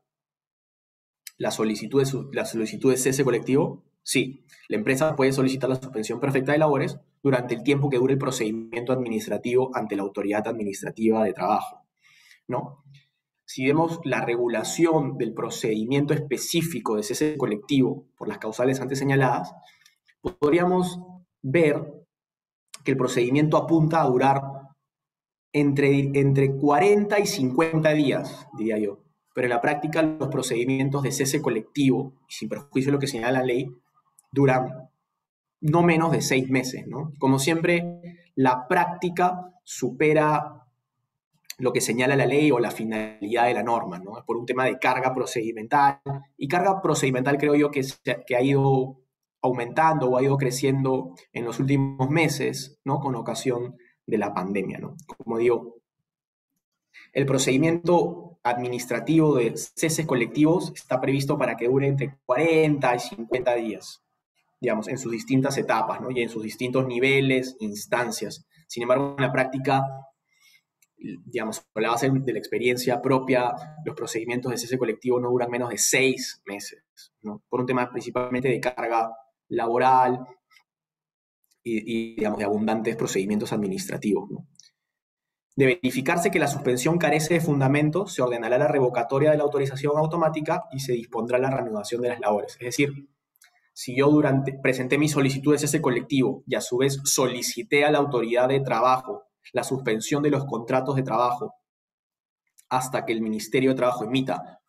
la solicitud de cese colectivo? Sí, la empresa puede solicitar la suspensión perfecta de labores durante el tiempo que dure el procedimiento administrativo ante la autoridad administrativa de trabajo, ¿no? Si vemos la regulación del procedimiento específico de cese colectivo por las causales antes señaladas, podríamos ver que el procedimiento apunta a durar entre 40 y 50 días, diría yo. Pero en la práctica los procedimientos de cese colectivo, y sin perjuicio de lo que señala la ley, duran no menos de 6 meses, ¿no? Como siempre, la práctica supera lo que señala la ley o la finalidad de la norma, ¿no? Por un tema de carga procedimental. Y carga procedimental creo yo que ha ido aumentando o ha ido creciendo en los últimos meses, ¿no? Con ocasión de la pandemia, ¿no? Como digo, el procedimiento administrativo de ceses colectivos está previsto para que dure entre 40 y 50 días, digamos, en sus distintas etapas, ¿no? Y en sus distintos niveles, instancias. Sin embargo, en la práctica, digamos, por la base de la experiencia propia, los procedimientos de cese colectivo no duran menos de 6 meses, ¿no? Por un tema principalmente de carga laboral digamos, de abundantes procedimientos administrativos, ¿no? De verificarse que la suspensión carece de fundamento, se ordenará la revocatoria de la autorización automática y se dispondrá la reanudación de las labores. Es decir, si yo presenté mi solicitud de cese colectivo y a su vez solicité a la autoridad de trabajo la suspensión de los contratos de trabajo hasta que el Ministerio de Trabajo emita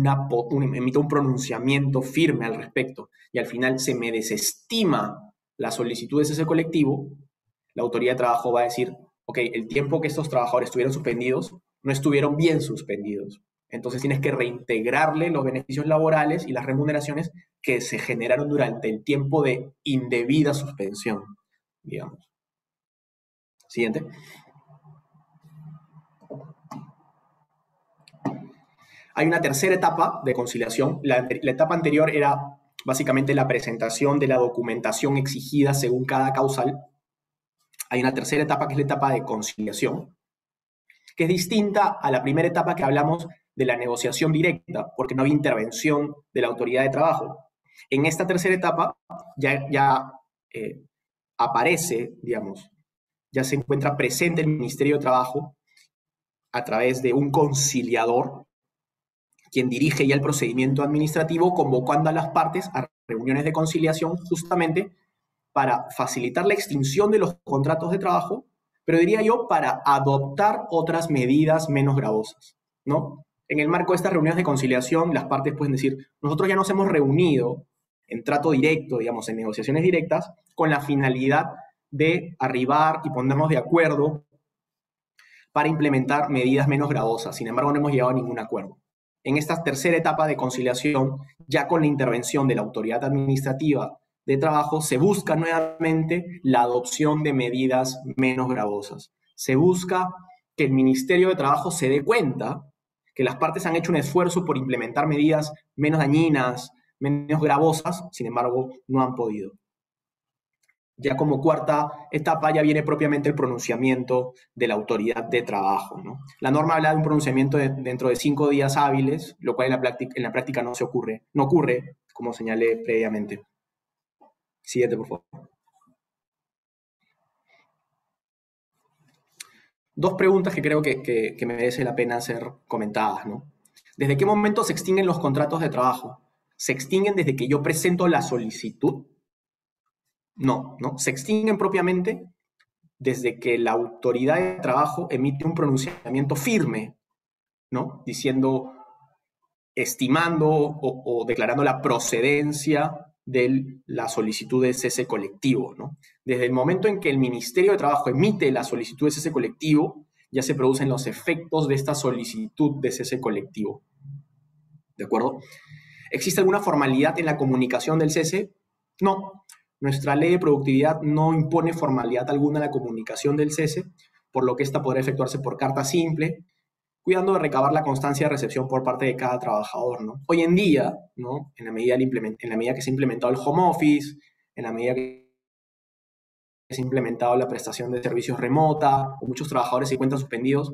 un pronunciamiento firme al respecto y al final se me desestima la solicitud de cese colectivo, la autoridad de trabajo va a decir, ok, el tiempo que estos trabajadores estuvieron suspendidos, no estuvieron bien suspendidos. Entonces tienes que reintegrarle los beneficios laborales y las remuneraciones que se generaron durante el tiempo de indebida suspensión, digamos. Siguiente. Hay una tercera etapa de conciliación. La etapa anterior era básicamente la presentación de la documentación exigida según cada causal. Hay una tercera etapa que es la etapa de conciliación, que es distinta a la primera etapa que hablamos de la negociación directa, porque no había intervención de la autoridad de trabajo. En esta tercera etapa ya aparece, digamos, ya se encuentra presente el Ministerio de Trabajo a través de un conciliador, quien dirige ya el procedimiento administrativo, convocando a las partes a reuniones de conciliación justamente para facilitar la extinción de los contratos de trabajo, pero diría yo para adoptar otras medidas menos gravosas, ¿no? En el marco de estas reuniones de conciliación, las partes pueden decir, nosotros ya nos hemos reunido en trato directo, digamos, en negociaciones directas, con la finalidad de arribar y ponernos de acuerdo para implementar medidas menos gravosas. Sin embargo, no hemos llegado a ningún acuerdo. En esta tercera etapa de conciliación, ya con la intervención de la autoridad administrativa de trabajo, se busca nuevamente la adopción de medidas menos gravosas. Se busca que el Ministerio de Trabajo se dé cuenta que las partes han hecho un esfuerzo por implementar medidas menos dañinas, menos gravosas, sin embargo, no han podido. Ya como cuarta etapa ya viene propiamente el pronunciamiento de la autoridad de trabajo, ¿no? La norma habla de un pronunciamiento dentro de 5 días hábiles, lo cual en la práctica no ocurre, como señalé previamente. Siguiente, por favor. 2 preguntas que creo que merece la pena ser comentadas, ¿no? ¿Desde qué momento se extinguen los contratos de trabajo? ¿Se extinguen desde que yo presento la solicitud? No. Se extinguen propiamente desde que la autoridad de trabajo emite un pronunciamiento firme, ¿no? Diciendo, estimando o declarando la procedencia de la solicitud de cese colectivo, ¿no? Desde el momento en que el Ministerio de Trabajo emite la solicitud de cese colectivo, ya se producen los efectos de esta solicitud de cese colectivo. ¿De acuerdo? ¿Existe alguna formalidad en la comunicación del cese? No. Nuestra ley de productividad no impone formalidad alguna en la comunicación del cese, por lo que esta podrá efectuarse por carta simple, cuidando de recabar la constancia de recepción por parte de cada trabajador, ¿no? Hoy en día, ¿no? En la medida que se ha implementado el home office, en la medida que se ha implementado la prestación de servicios remota, o muchos trabajadores se encuentran suspendidos,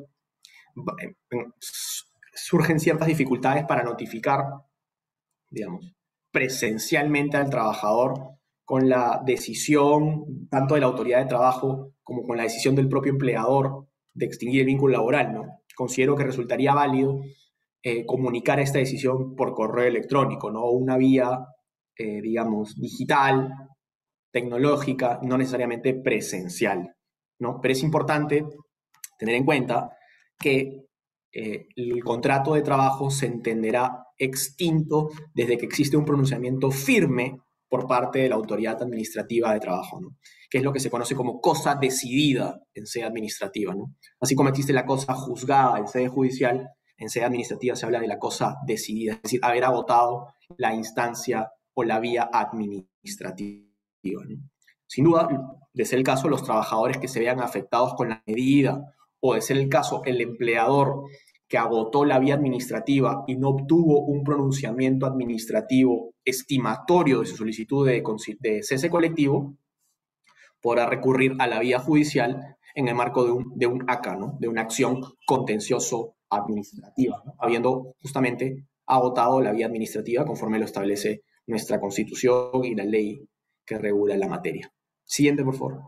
surgen ciertas dificultades para notificar, digamos, presencialmente al trabajador con la decisión tanto de la autoridad de trabajo como con la decisión del propio empleador de extinguir el vínculo laboral, ¿no? Considero que resultaría válido comunicar esta decisión por correo electrónico, ¿no? Una vía, digamos, digital, tecnológica, no necesariamente presencial, ¿no? Pero es importante tener en cuenta que el contrato de trabajo se entenderá extinto desde que existe un pronunciamiento firme por parte de la autoridad administrativa de trabajo, ¿no? Que es lo que se conoce como cosa decidida en sede administrativa, ¿no? Así como existe la cosa juzgada en sede judicial, en sede administrativa se habla de la cosa decidida, es decir, haber agotado la instancia o la vía administrativa, ¿no? Sin duda, de ser el caso, los trabajadores que se vean afectados con la medida, o de ser el caso, el empleador que agotó la vía administrativa y no obtuvo un pronunciamiento administrativo estimatorio de su solicitud de cese colectivo, podrá recurrir a la vía judicial en el marco de un ACA, ¿no? De una acción contencioso-administrativa, ¿no? Habiendo justamente agotado la vía administrativa conforme lo establece nuestra Constitución y la ley que regula la materia. Siguiente, por favor.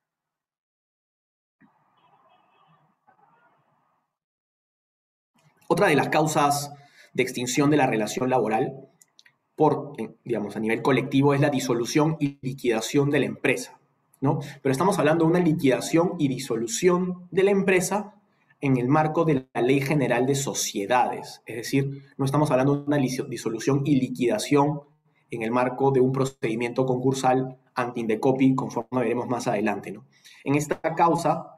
Otra de las causas de extinción de la relación laboral digamos, a nivel colectivo es la disolución y liquidación de la empresa, ¿no? Pero estamos hablando de una liquidación y disolución de la empresa en el marco de la Ley General de Sociedades. Es decir, no estamos hablando de una disolución y liquidación en el marco de un procedimiento concursal anti-Indecopi, conforme veremos más adelante, ¿no? En esta causa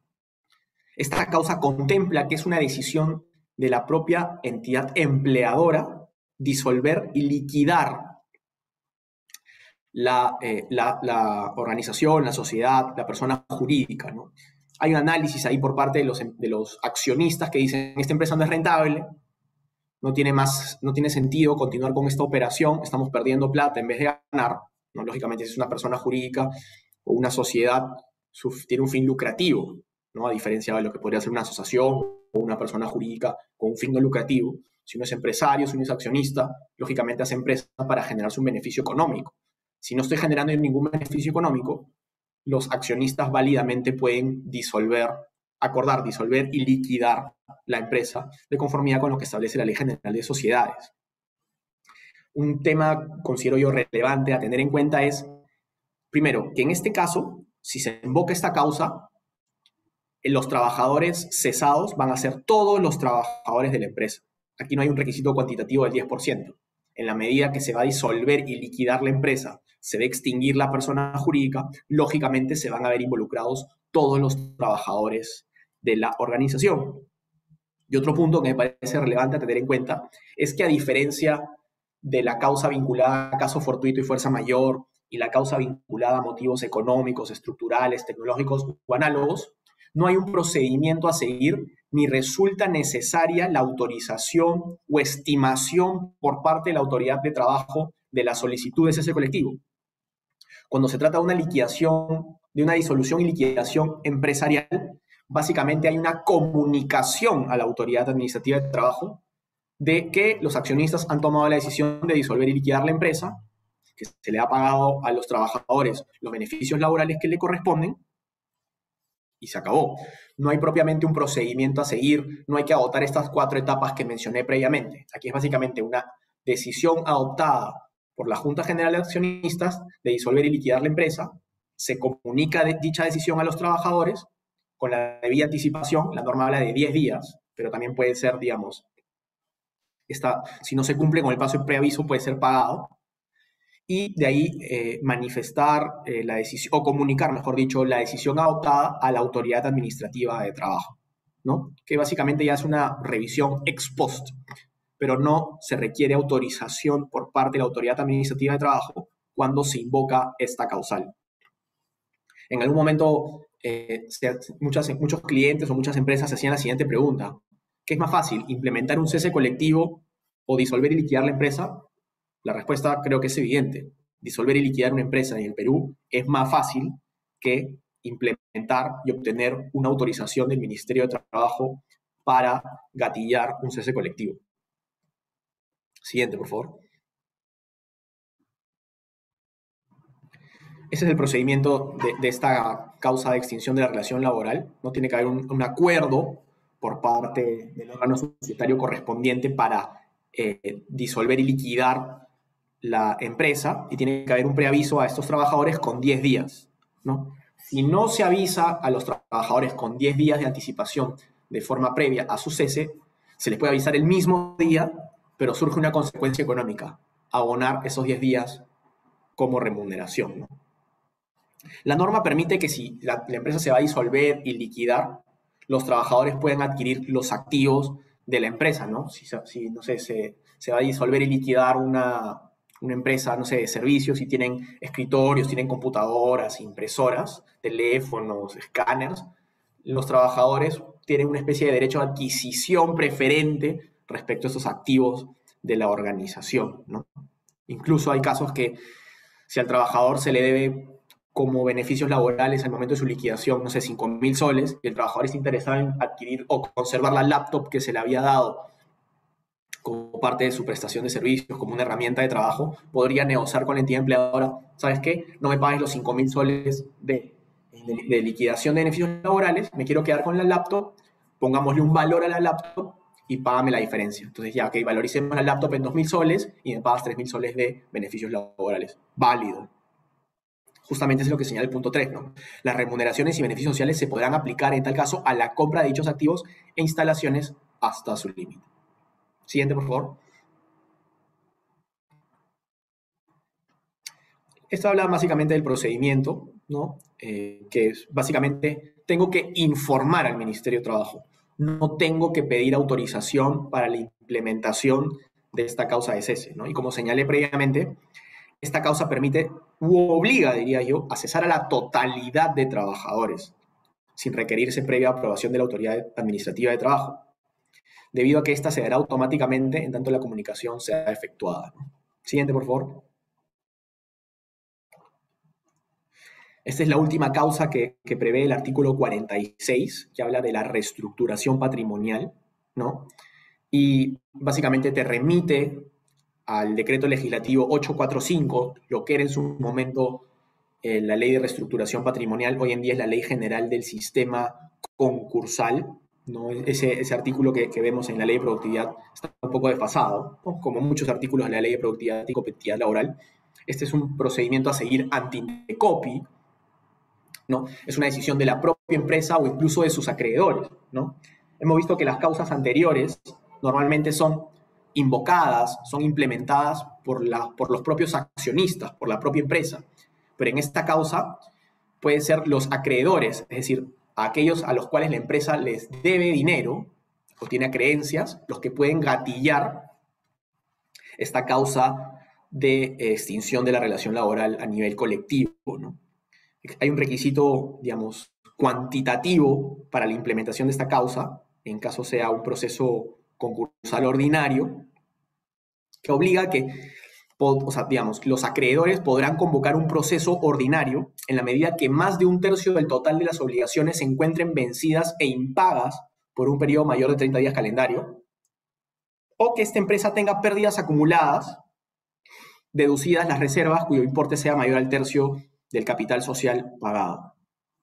contempla que es una decisión de la propia entidad empleadora disolver y liquidar la organización, la sociedad, la persona jurídica, ¿no? Hay un análisis ahí por parte de los accionistas que dicen, esta empresa no es rentable, no tiene sentido continuar con esta operación, estamos perdiendo plata en vez de ganar, ¿no? Lógicamente, si es una persona jurídica o una sociedad, tiene un fin lucrativo, ¿no? A diferencia de lo que podría ser una asociación o una persona jurídica con un fin no lucrativo. Si uno es empresario, si uno es accionista, lógicamente hace empresa para generarse un beneficio económico. Si no estoy generando ningún beneficio económico, los accionistas válidamente pueden acordar disolver y liquidar la empresa de conformidad con lo que establece la Ley General de Sociedades. Un tema, considero yo, relevante a tener en cuenta es, primero, que en este caso, si se invoca esta causa, los trabajadores cesados van a ser todos los trabajadores de la empresa. Aquí no hay un requisito cuantitativo del 10%. En la medida que se va a disolver y liquidar la empresa, se va a extinguir la persona jurídica, lógicamente se van a ver involucrados todos los trabajadores de la organización. Y otro punto que me parece relevante a tener en cuenta es que, a diferencia de la causa vinculada a caso fortuito y fuerza mayor y la causa vinculada a motivos económicos, estructurales, tecnológicos o análogos, no hay un procedimiento a seguir ni resulta necesaria la autorización o estimación por parte de la autoridad de trabajo de la solicitud de cese colectivo. Cuando se trata de una liquidación, de una disolución y liquidación empresarial, básicamente hay una comunicación a la autoridad administrativa de trabajo de que los accionistas han tomado la decisión de disolver y liquidar la empresa, que se le ha pagado a los trabajadores los beneficios laborales que le corresponden, y se acabó. No hay propiamente un procedimiento a seguir, no hay que agotar estas 4 etapas que mencioné previamente. Aquí es básicamente una decisión adoptada por la Junta General de Accionistas de disolver y liquidar la empresa, se comunica dicha decisión a los trabajadores con la debida anticipación. La norma habla de 10 días, pero también puede ser, digamos, si no se cumple con el plazo de preaviso, puede ser pagado. Y de ahí manifestar la decisión, o comunicar, mejor dicho, la decisión adoptada a la autoridad administrativa de trabajo, ¿no? Que básicamente ya es una revisión ex post, pero no se requiere autorización por parte de la autoridad administrativa de trabajo cuando se invoca esta causal. En algún momento, muchos clientes o muchas empresas se hacían la siguiente pregunta: ¿qué es más fácil, implementar un cese colectivo o disolver y liquidar la empresa? La respuesta creo que es evidente. Disolver y liquidar una empresa en el Perú es más fácil que implementar y obtener una autorización del Ministerio de Trabajo para gatillar un cese colectivo. Siguiente, por favor. Ese es el procedimiento de esta causa de extinción de la relación laboral. No tiene que haber un acuerdo por parte del órgano societario correspondiente para disolver y liquidar la empresa, y tiene que haber un preaviso a estos trabajadores con 10 días, ¿no? Si no se avisa a los trabajadores con 10 días de anticipación de forma previa a su cese, se les puede avisar el mismo día, pero surge una consecuencia económica: abonar esos 10 días como remuneración, ¿no? La norma permite que si la empresa se va a disolver y liquidar, los trabajadores pueden adquirir los activos de la empresa, ¿no? Si no sé, se va a disolver y liquidar una empresa, no sé, de servicios, y tienen escritorios, tienen computadoras, impresoras, teléfonos, escáneres, los trabajadores tienen una especie de derecho de adquisición preferente respecto a esos activos de la organización, ¿no? Incluso hay casos que si al trabajador se le debe como beneficios laborales al momento de su liquidación, no sé, 5.000 soles, y el trabajador está interesado en adquirir o conservar la laptop que se le había dado como parte de su prestación de servicios, como una herramienta de trabajo, podría negociar con la entidad empleadora: ¿sabes qué? No me pagues los 5.000 soles de liquidación de beneficios laborales, me quiero quedar con la laptop, pongámosle un valor a la laptop y págame la diferencia. Entonces ya, ok, valoricemos la laptop en 2.000 soles y me pagas 3.000 soles de beneficios laborales. Válido. Justamente es lo que señala el punto 3, ¿no? Las remuneraciones y beneficios sociales se podrán aplicar en tal caso a la compra de dichos activos e instalaciones hasta su límite. Siguiente, por favor. Esto habla básicamente del procedimiento, ¿no? Que es básicamente, tengo que informar al Ministerio de Trabajo. No tengo que pedir autorización para la implementación de esta causa de cese, ¿no? Y como señalé previamente, esta causa permite u obliga, diría yo, a cesar a la totalidad de trabajadores, sin requerirse previa aprobación de la autoridad administrativa de trabajo, debido a que ésta se dará automáticamente en tanto la comunicación sea efectuada, ¿no? Siguiente, por favor. Esta es la última causa que prevé el artículo 46, que habla de la reestructuración patrimonial, ¿no? Y básicamente te remite al decreto legislativo 845, lo que era en su momento la ley de reestructuración patrimonial, hoy en día es la ley general del sistema concursal, ¿no? Ese artículo que vemos en la ley de productividad está un poco desfasado, ¿no? Como muchos artículos de la ley de productividad y competitividad laboral. Este es un procedimiento a seguir anti-copy, ¿no? Es una decisión de la propia empresa o incluso de sus acreedores, ¿no? Hemos visto que las causas anteriores normalmente son invocadas, son implementadas por los propios accionistas, por la propia empresa. Pero en esta causa pueden ser los acreedores, es decir, aquellos a los cuales la empresa les debe dinero o tiene creencias, los que pueden gatillar esta causa de extinción de la relación laboral a nivel colectivo, ¿no? Hay un requisito, digamos, cuantitativo para la implementación de esta causa, en caso sea un proceso concursal ordinario, que obliga a que, o sea, digamos, los acreedores podrán convocar un proceso ordinario en la medida que más de un tercio del total de las obligaciones se encuentren vencidas e impagas por un periodo mayor de 30 días calendario, o que esta empresa tenga pérdidas acumuladas, deducidas las reservas cuyo importe sea mayor al tercio del capital social pagado.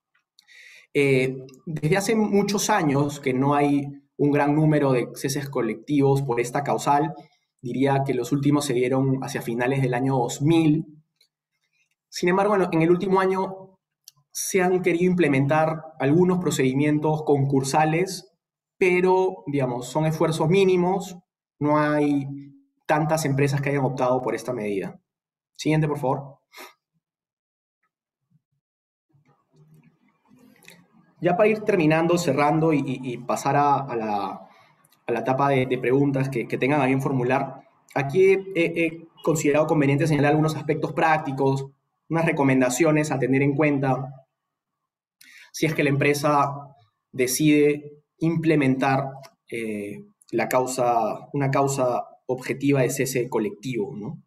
Desde hace muchos años que no hay un gran número de ceses colectivos por esta causal. Diría que los últimos se dieron hacia finales del año 2000. Sin embargo, en el último año se han querido implementar algunos procedimientos concursales, pero, digamos, son esfuerzos mínimos No hay tantas empresas que hayan optado por esta medida. Siguiente, por favor. Ya para ir terminando, cerrando y pasar a la etapa de preguntas que tengan a bien formular, aquí he considerado conveniente señalar algunos aspectos prácticos, unas recomendaciones a tener en cuenta si es que la empresa decide implementar una causa objetiva de cese colectivo, ¿no?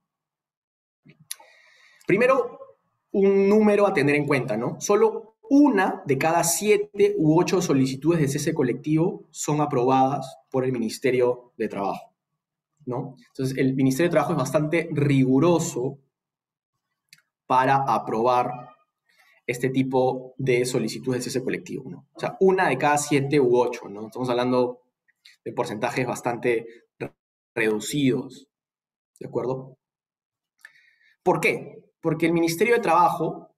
Primero, un número a tener en cuenta, ¿no? Solo una de cada 7 u 8 solicitudes de cese colectivo son aprobadas por el Ministerio de Trabajo, ¿no? Entonces, el Ministerio de Trabajo es bastante riguroso para aprobar este tipo de solicitudes de cese colectivo, ¿no? O sea, una de cada 7 u 8, ¿no? Estamos hablando de porcentajes bastante reducidos, ¿de acuerdo? ¿Por qué? Porque el Ministerio de Trabajo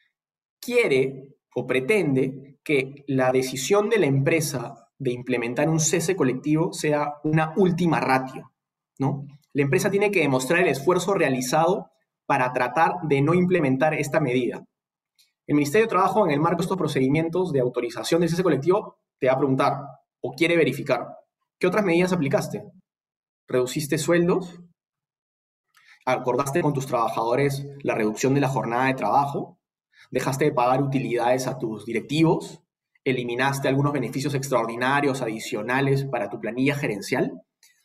quiere o pretende que la decisión de la empresa de implementar un cese colectivo sea una última ratio, ¿no? La empresa tiene que demostrar el esfuerzo realizado para tratar de no implementar esta medida. El Ministerio de Trabajo, en el marco de estos procedimientos de autorización de cese colectivo, te va a preguntar o quiere verificar, ¿qué otras medidas aplicaste? ¿Reduciste sueldos? ¿Acordaste con tus trabajadores la reducción de la jornada de trabajo? ¿Dejaste de pagar utilidades a tus directivos? ¿Eliminaste algunos beneficios extraordinarios adicionales para tu planilla gerencial?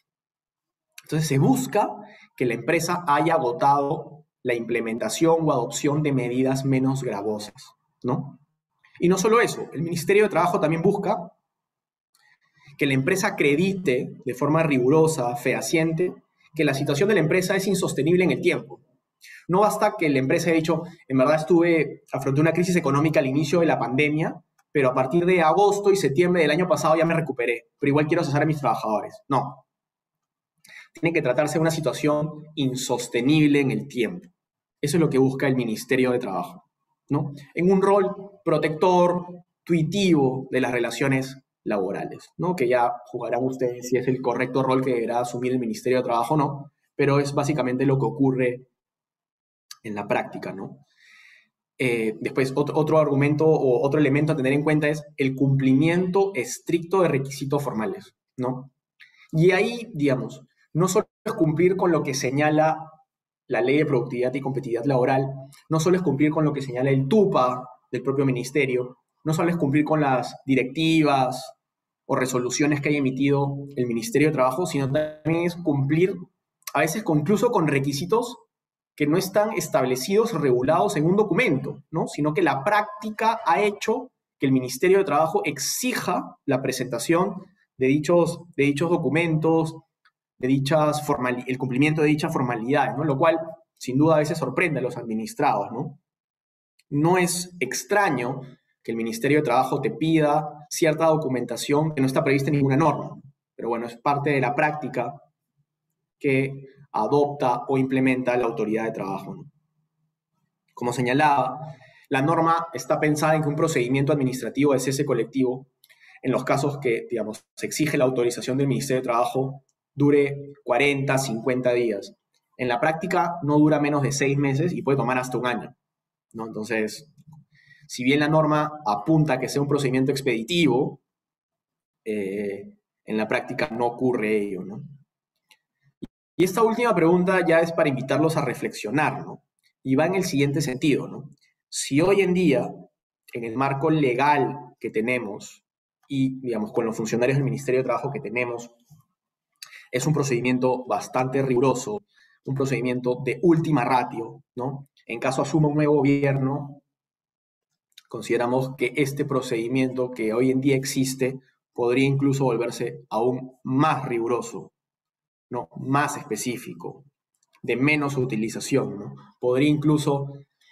Entonces se busca que la empresa haya agotado la implementación o adopción de medidas menos gravosas, ¿no? Y no solo eso, el Ministerio de Trabajo también busca que la empresa acredite de forma rigurosa, fehaciente, que la situación de la empresa es insostenible en el tiempo. No basta que la empresa haya dicho, en verdad afronté una crisis económica al inicio de la pandemia, pero a partir de agosto y septiembre del año pasado ya me recuperé, pero igual quiero cesar a mis trabajadores. No. Tiene que tratarse de una situación insostenible en el tiempo. Eso es lo que busca el Ministerio de Trabajo, ¿no? En un rol protector, tuitivo de las relaciones laborales, ¿no? Que ya jugarán ustedes si es el correcto rol que deberá asumir el Ministerio de Trabajo o no, pero es básicamente lo que ocurre en la práctica, ¿no? Después, otro argumento o otro elemento a tener en cuenta es el cumplimiento estricto de requisitos formales, ¿no? Y ahí, digamos, no solo es cumplir con lo que señala la Ley de Productividad y Competitividad Laboral, no solo es cumplir con lo que señala el TUPA del propio ministerio, no solo es cumplir con las directivas o resoluciones que haya emitido el Ministerio de Trabajo, sino también es cumplir a veces incluso con requisitos que no están establecidos o regulados en un documento, ¿no? Sino que la práctica ha hecho que el Ministerio de Trabajo exija la presentación de dichos documentos, el cumplimiento de dichas formalidades, ¿no? Lo cual sin duda a veces sorprende a los administrados, ¿no? No es extraño que el Ministerio de Trabajo te pida cierta documentación que no está prevista en ninguna norma, pero bueno, es parte de la práctica que adopta o implementa la autoridad de trabajo, ¿no? Como señalaba, la norma está pensada en que un procedimiento administrativo de cese colectivo, en los casos que, digamos, se exige la autorización del Ministerio de Trabajo, dure 40, 50 días. En la práctica no dura menos de 6 meses y puede tomar hasta un año, ¿no? Entonces, si bien la norma apunta a que sea un procedimiento expeditivo, en la práctica no ocurre ello, ¿no? Y esta última pregunta ya es para invitarlos a reflexionar, ¿no? Y va en el siguiente sentido, ¿no? Si hoy en día, en el marco legal que tenemos y, digamos, con los funcionarios del Ministerio de Trabajo que tenemos, es un procedimiento bastante riguroso, un procedimiento de última ratio, ¿no? En caso asuma un nuevo gobierno, consideramos que este procedimiento que hoy en día existe podría incluso volverse aún más riguroso, ¿no? Más específico, de menos utilización, ¿no? Podría incluso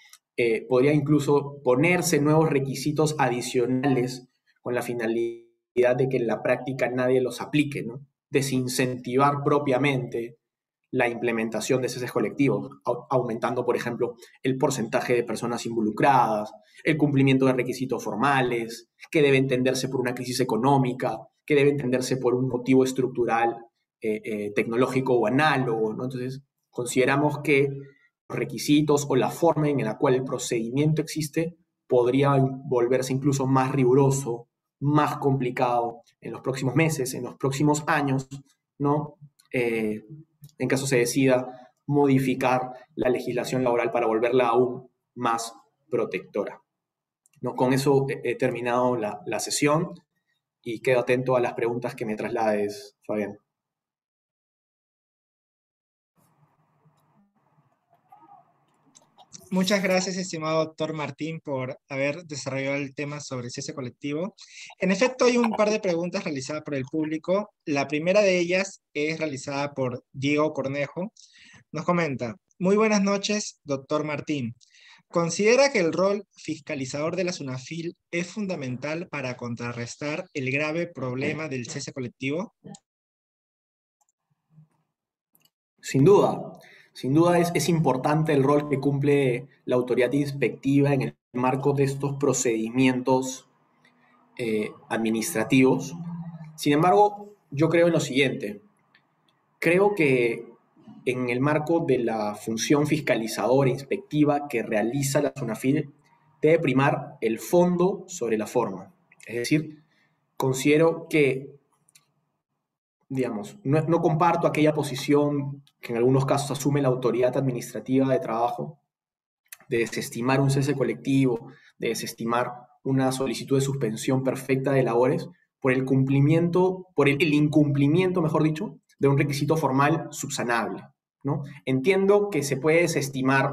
ponerse nuevos requisitos adicionales con la finalidad de que en la práctica nadie los aplique, ¿no? Desincentivar propiamente la implementación de ceses colectivos, aumentando, por ejemplo, el porcentaje de personas involucradas, el cumplimiento de requisitos formales, que debe entenderse por una crisis económica, que debe entenderse por un motivo estructural tecnológico o análogo, ¿no? Entonces, consideramos que los requisitos o la forma en la cual el procedimiento existe podría volverse incluso más riguroso, más complicado en los próximos meses, en los próximos años, ¿no? En caso se decida modificar la legislación laboral para volverla aún más protectora. ¿No? Con eso he terminado la sesión y quedo atento a las preguntas que me traslades, Fabián. Muchas gracias, estimado doctor Martín, por haber desarrollado el tema sobre cese colectivo. En efecto, hay un par de preguntas realizadas por el público. La primera de ellas es realizada por Diego Cornejo. Nos comenta: muy buenas noches, doctor Martín. ¿Considera que el rol fiscalizador de la SUNAFIL es fundamental para contrarrestar el grave problema del cese colectivo? Sin duda es importante el rol que cumple la autoridad inspectiva en el marco de estos procedimientos administrativos. Sin embargo, yo creo en lo siguiente. Creo que en el marco de la función fiscalizadora e inspectiva que realiza la SUNAFIL debe primar el fondo sobre la forma. Es decir, considero que, digamos, no comparto aquella posición que en algunos casos asume la autoridad administrativa de trabajo de desestimar un cese colectivo, de desestimar una solicitud de suspensión perfecta de labores por el incumplimiento, mejor dicho, de un requisito formal subsanable, ¿no? Entiendo que se puede desestimar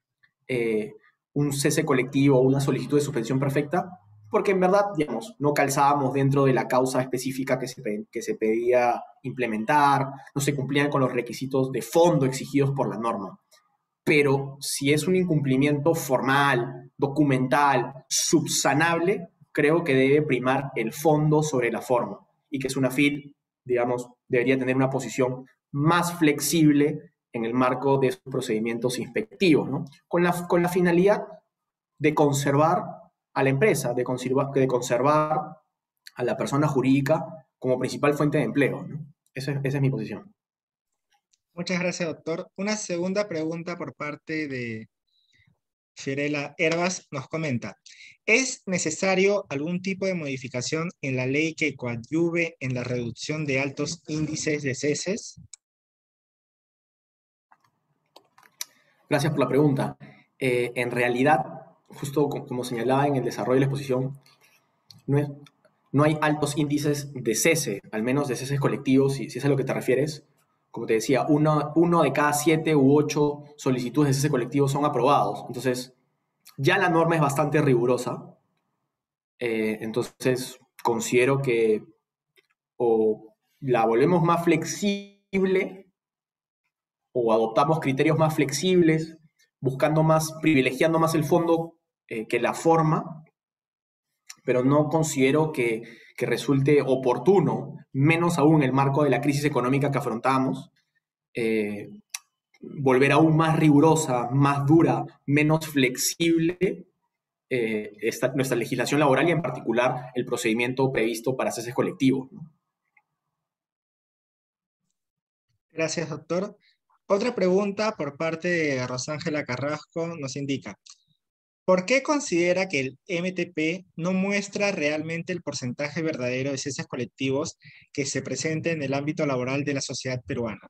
un cese colectivo o una solicitud de suspensión perfecta porque en verdad, digamos, no calzábamos dentro de la causa específica que se pedía implementar, no se cumplían con los requisitos de fondo exigidos por la norma. Pero si es un incumplimiento formal, documental, subsanable, creo que debe primar el fondo sobre la forma y que SUNAFIL, digamos, debería tener una posición más flexible en el marco de sus procedimientos inspectivos, ¿no? Con la finalidad de conservar a la empresa, de conservar a la persona jurídica como principal fuente de empleo, ¿no? Esa es mi posición. Muchas gracias, doctor. Una segunda pregunta por parte de Fiorella Hervas nos comenta: ¿es necesario algún tipo de modificación en la ley que coadyuve en la reducción de altos índices de ceses? Gracias por la pregunta. En realidad, justo como señalaba en el desarrollo de la exposición, no, no hay altos índices de cese, al menos de ceses colectivos, si es a lo que te refieres. Como te decía, uno de cada 7 u 8 solicitudes de cese colectivo son aprobados. Entonces, ya la norma es bastante rigurosa. Entonces, considero que o la volvemos más flexible o adoptamos criterios más flexibles, privilegiando más el fondo que la forma, pero no considero que resulte oportuno, menos aún en el marco de la crisis económica que afrontamos, volver aún más rigurosa, más dura, menos flexible nuestra legislación laboral y en particular el procedimiento previsto para ceses colectivos, ¿no? Gracias, doctor. Otra pregunta por parte de Rosángela Carrasco nos indica: ¿por qué considera que el MTP no muestra realmente el porcentaje verdadero de ceses colectivos que se presenta en el ámbito laboral de la sociedad peruana?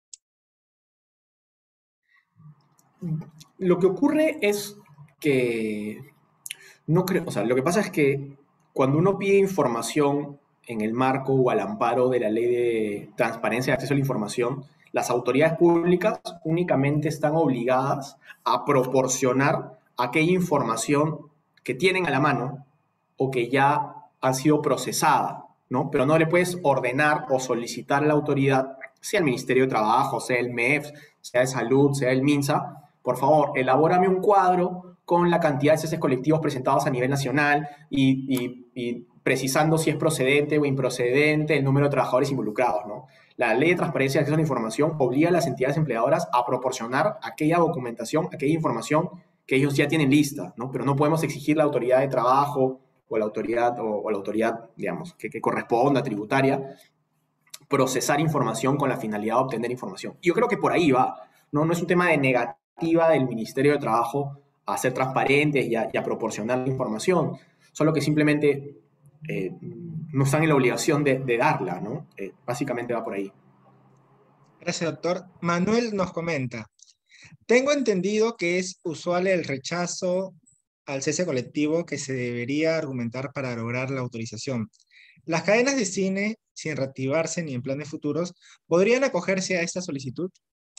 Lo que ocurre es que no creo, o sea, lo que pasa es que cuando uno pide información en el marco o al amparo de la ley de transparencia y acceso a la información, las autoridades públicas únicamente están obligadas a proporcionar aquella información que tienen a la mano o que ya ha sido procesada, ¿no? Pero no le puedes ordenar o solicitar a la autoridad, sea el Ministerio de Trabajo, sea el MEF, sea de Salud, sea el MINSA, por favor, elabórame un cuadro con la cantidad de ceses colectivos presentados a nivel nacional y precisando si es procedente o improcedente el número de trabajadores involucrados, ¿no? La ley de transparencia y acceso a la información obliga a las entidades empleadoras a proporcionar aquella documentación, aquella información que ellos ya tienen lista, ¿no? Pero no podemos exigir a la autoridad de trabajo o la autoridad, digamos, que corresponda, tributaria, procesar información con la finalidad de obtener información. Y yo creo que por ahí va, ¿no? No es un tema de negativa del Ministerio de Trabajo a ser transparentes y a proporcionar la información, solo que simplemente no están en la obligación de darla, ¿no? Básicamente va por ahí. Gracias, doctor. Manuel nos comenta, tengo entendido que es usual el rechazo al cese colectivo que se debería argumentar para lograr la autorización. ¿Las cadenas de cine, sin reactivarse ni en planes futuros, podrían acogerse a esta solicitud?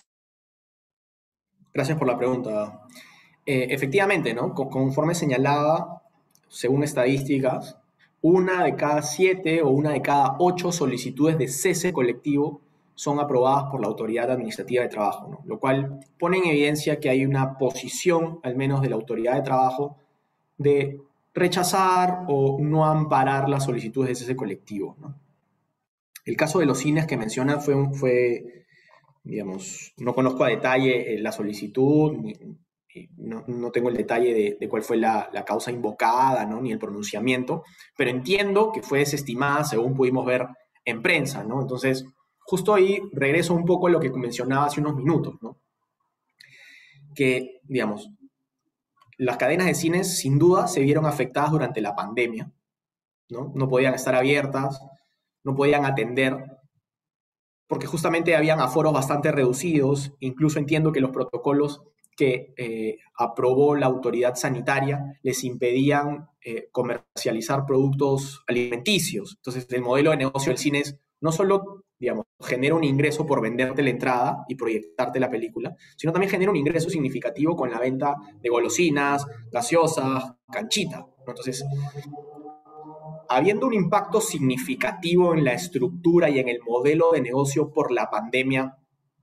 Gracias por la pregunta. Efectivamente, ¿no? Conforme señalaba, según estadísticas, una de cada 7 o una de cada 8 solicitudes de cese colectivo son aprobadas por la Autoridad Administrativa de Trabajo, ¿no? Lo cual pone en evidencia que hay una posición, al menos de la Autoridad de Trabajo, de rechazar o no amparar las solicitudes de cese colectivo, ¿no? El caso de los cines que menciona fue digamos, no conozco a detalle la solicitud, no tengo el detalle de cuál fue la causa invocada, ¿no? Ni el pronunciamiento, pero entiendo que fue desestimada según pudimos ver en prensa, ¿no? Entonces, justo ahí regreso un poco a lo que mencionaba hace unos minutos, ¿no? Que, digamos, las cadenas de cines sin duda se vieron afectadas durante la pandemia, ¿no? No podían estar abiertas, no podían atender porque justamente habían aforos bastante reducidos, incluso entiendo que los protocolos que aprobó la autoridad sanitaria les impedían comercializar productos alimenticios. Entonces, el modelo de negocio del cine es no solo, digamos, genera un ingreso por venderte la entrada y proyectarte la película, sino también genera un ingreso significativo con la venta de golosinas, gaseosas, canchita, ¿no? Entonces, habiendo un impacto significativo en la estructura y en el modelo de negocio por la pandemia,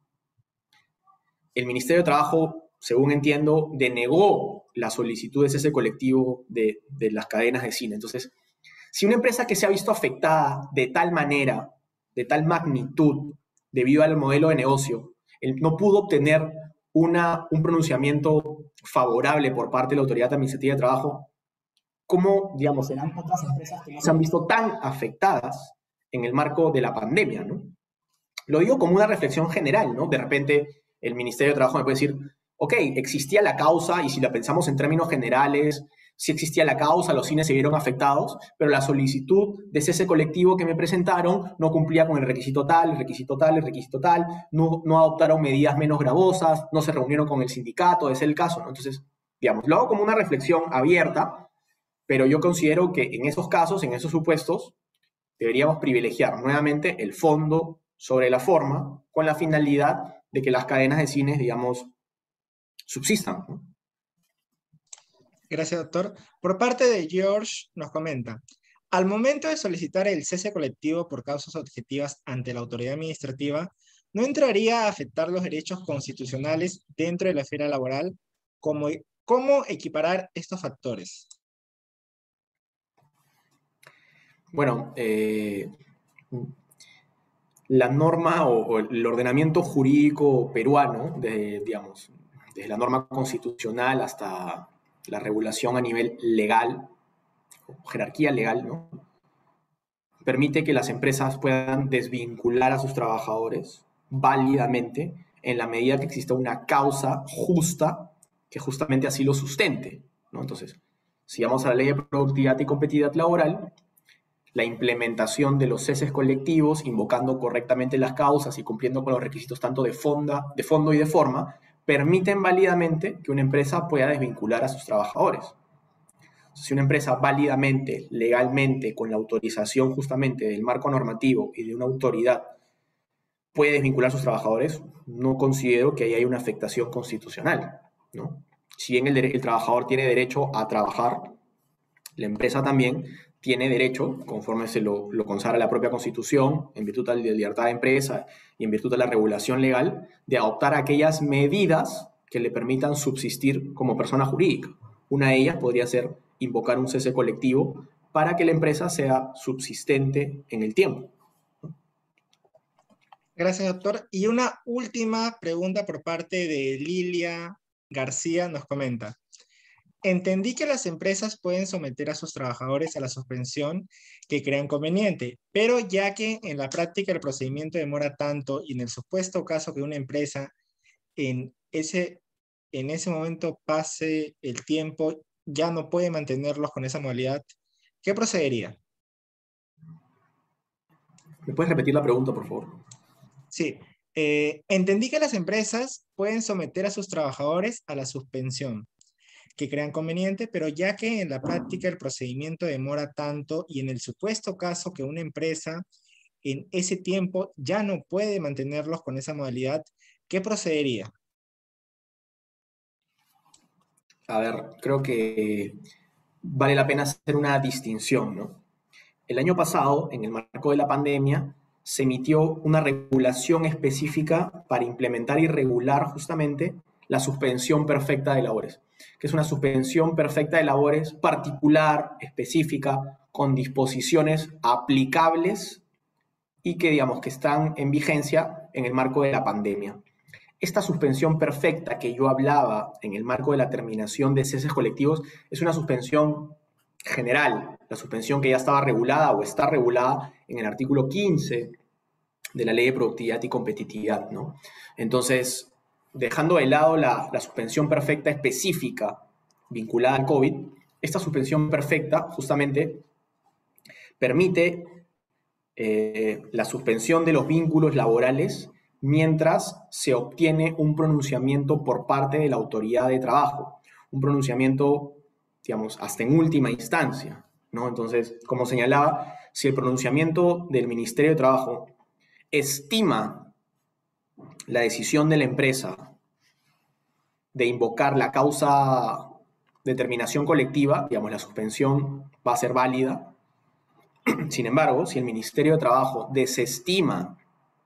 el Ministerio de Trabajo, según entiendo, denegó la solicitud de cese colectivo de las cadenas de cine. Entonces, si una empresa que se ha visto afectada de tal manera, de tal magnitud, debido al modelo de negocio, no pudo obtener un pronunciamiento favorable por parte de la Autoridad Administrativa de Trabajo, ¿cómo, digamos, serán otras empresas que no se han visto tan afectadas en el marco de la pandemia, ¿no? Lo digo como una reflexión general, ¿no? De repente el Ministerio de Trabajo me puede decir, ok, existía la causa y si la pensamos en términos generales, sí existía la causa, los cines se vieron afectados, pero la solicitud de cese colectivo que me presentaron no cumplía con el requisito tal, el requisito tal, el requisito tal, no adoptaron medidas menos gravosas, no se reunieron con el sindicato, ese es el caso, ¿no? Entonces, digamos, lo hago como una reflexión abierta, pero yo considero que en esos casos, en esos supuestos, deberíamos privilegiar nuevamente el fondo sobre la forma con la finalidad de que las cadenas de cines, digamos, subsistan, ¿no? Gracias, doctor. Por parte de George nos comenta, al momento de solicitar el cese colectivo por causas objetivas ante la autoridad administrativa, ¿no entraría a afectar los derechos constitucionales dentro de la esfera laboral? ¿Cómo equiparar estos factores? Bueno, la norma o el ordenamiento jurídico peruano, digamos, desde la norma constitucional hasta la regulación a nivel legal, jerarquía legal, ¿no? Permite que las empresas puedan desvincular a sus trabajadores válidamente en la medida que exista una causa justa que justamente así lo sustente, ¿no? Entonces, si vamos a la ley de productividad y competitividad laboral, la implementación de los ceses colectivos, invocando correctamente las causas y cumpliendo con los requisitos tanto de fondo y de forma, permiten válidamente que una empresa pueda desvincular a sus trabajadores. Si una empresa válidamente, legalmente, con la autorización justamente del marco normativo y de una autoridad puede desvincular a sus trabajadores, no considero que ahí haya una afectación constitucional, ¿no? Si bien el trabajador tiene derecho a trabajar, la empresa también tiene derecho, conforme se lo consagra la propia Constitución, en virtud de la libertad de empresa y en virtud de la regulación legal, de adoptar aquellas medidas que le permitan subsistir como persona jurídica. Una de ellas podría ser invocar un cese colectivo para que la empresa sea subsistente en el tiempo. Gracias, doctor. Y una última pregunta por parte de Lilia García nos comenta. entendí que las empresas pueden someter a sus trabajadores a la suspensión que crean conveniente, pero ya que en la práctica el procedimiento demora tanto y en el supuesto caso que una empresa en ese momento pase el tiempo, ya no puede mantenerlos con esa modalidad, ¿qué procedería? ¿Me puedes repetir la pregunta, por favor? Sí, entendí que las empresas pueden someter a sus trabajadores a la suspensión que crean conveniente, pero ya que en la práctica el procedimiento demora tanto y en el supuesto caso que una empresa en ese tiempo ya no puede mantenerlos con esa modalidad, ¿qué procedería? A ver, creo que vale la pena hacer una distinción, ¿no? El año pasado, en el marco de la pandemia, se emitió una regulación específica para implementar y regular justamente la suspensión perfecta de labores, que es una suspensión perfecta de labores particular, específica, con disposiciones aplicables y que, digamos, que están en vigencia en el marco de la pandemia. Esta suspensión perfecta que yo hablaba en el marco de la terminación de ceses colectivos es una suspensión general, la suspensión que ya estaba regulada o está regulada en el artículo 15 de la Ley de Productividad y Competitividad, ¿no? Entonces, dejando de lado la suspensión perfecta específica vinculada al COVID, esta suspensión perfecta justamente permite la suspensión de los vínculos laborales mientras se obtiene un pronunciamiento por parte de la autoridad de trabajo, un pronunciamiento, digamos, hasta en última instancia, ¿no? Entonces, como señalaba, si el pronunciamiento del Ministerio de Trabajo estima la decisión de la empresa de invocar la causa de terminación colectiva, digamos, la suspensión va a ser válida. Sin embargo, si el Ministerio de Trabajo desestima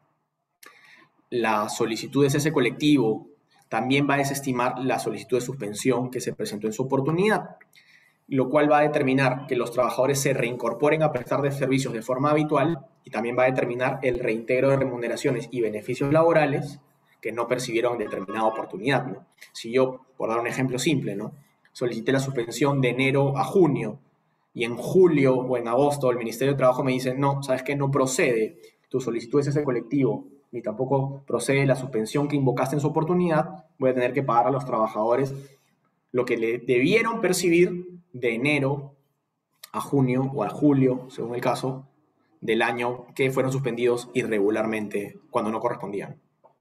la solicitud de cese colectivo, también va a desestimar la solicitud de suspensión que se presentó en su oportunidad, lo cual va a determinar que los trabajadores se reincorporen a prestar de servicios de forma habitual y también va a determinar el reintegro de remuneraciones y beneficios laborales que no percibieron en determinada oportunidad, ¿no? Si yo, por dar un ejemplo simple, ¿no?, solicité la suspensión de enero a junio y en julio o en agosto el Ministerio de Trabajo me dice, no, ¿sabes qué? No procede tu solicitud de cese colectivo ni tampoco procede la suspensión que invocaste en su oportunidad, voy a tener que pagar a los trabajadores lo que le debieron percibir de enero a junio o a julio, según el caso, del año que fueron suspendidos irregularmente cuando no correspondían.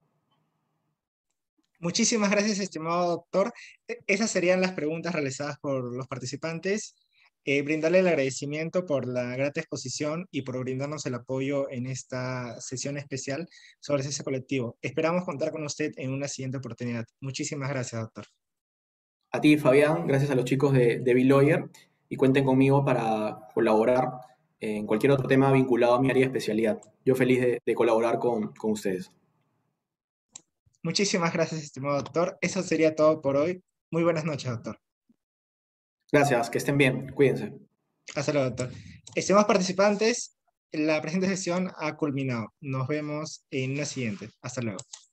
Muchísimas gracias, estimado doctor. Esas serían las preguntas realizadas por los participantes. Brindarle el agradecimiento por la grata exposición y por brindarnos el apoyo en esta sesión especial sobre ese colectivo. Esperamos contar con usted en una siguiente oportunidad. Muchísimas gracias, doctor. A ti, Fabián, gracias a los chicos de Lawyer y cuenten conmigo para colaborar en cualquier otro tema vinculado a mi área de especialidad. Yo feliz de colaborar con ustedes. Muchísimas gracias, estimado doctor. Eso sería todo por hoy. Muy buenas noches, doctor. Gracias, que estén bien, cuídense. Hasta luego, doctor. Estimados participantes, la presente sesión ha culminado. Nos vemos en una siguiente. Hasta luego.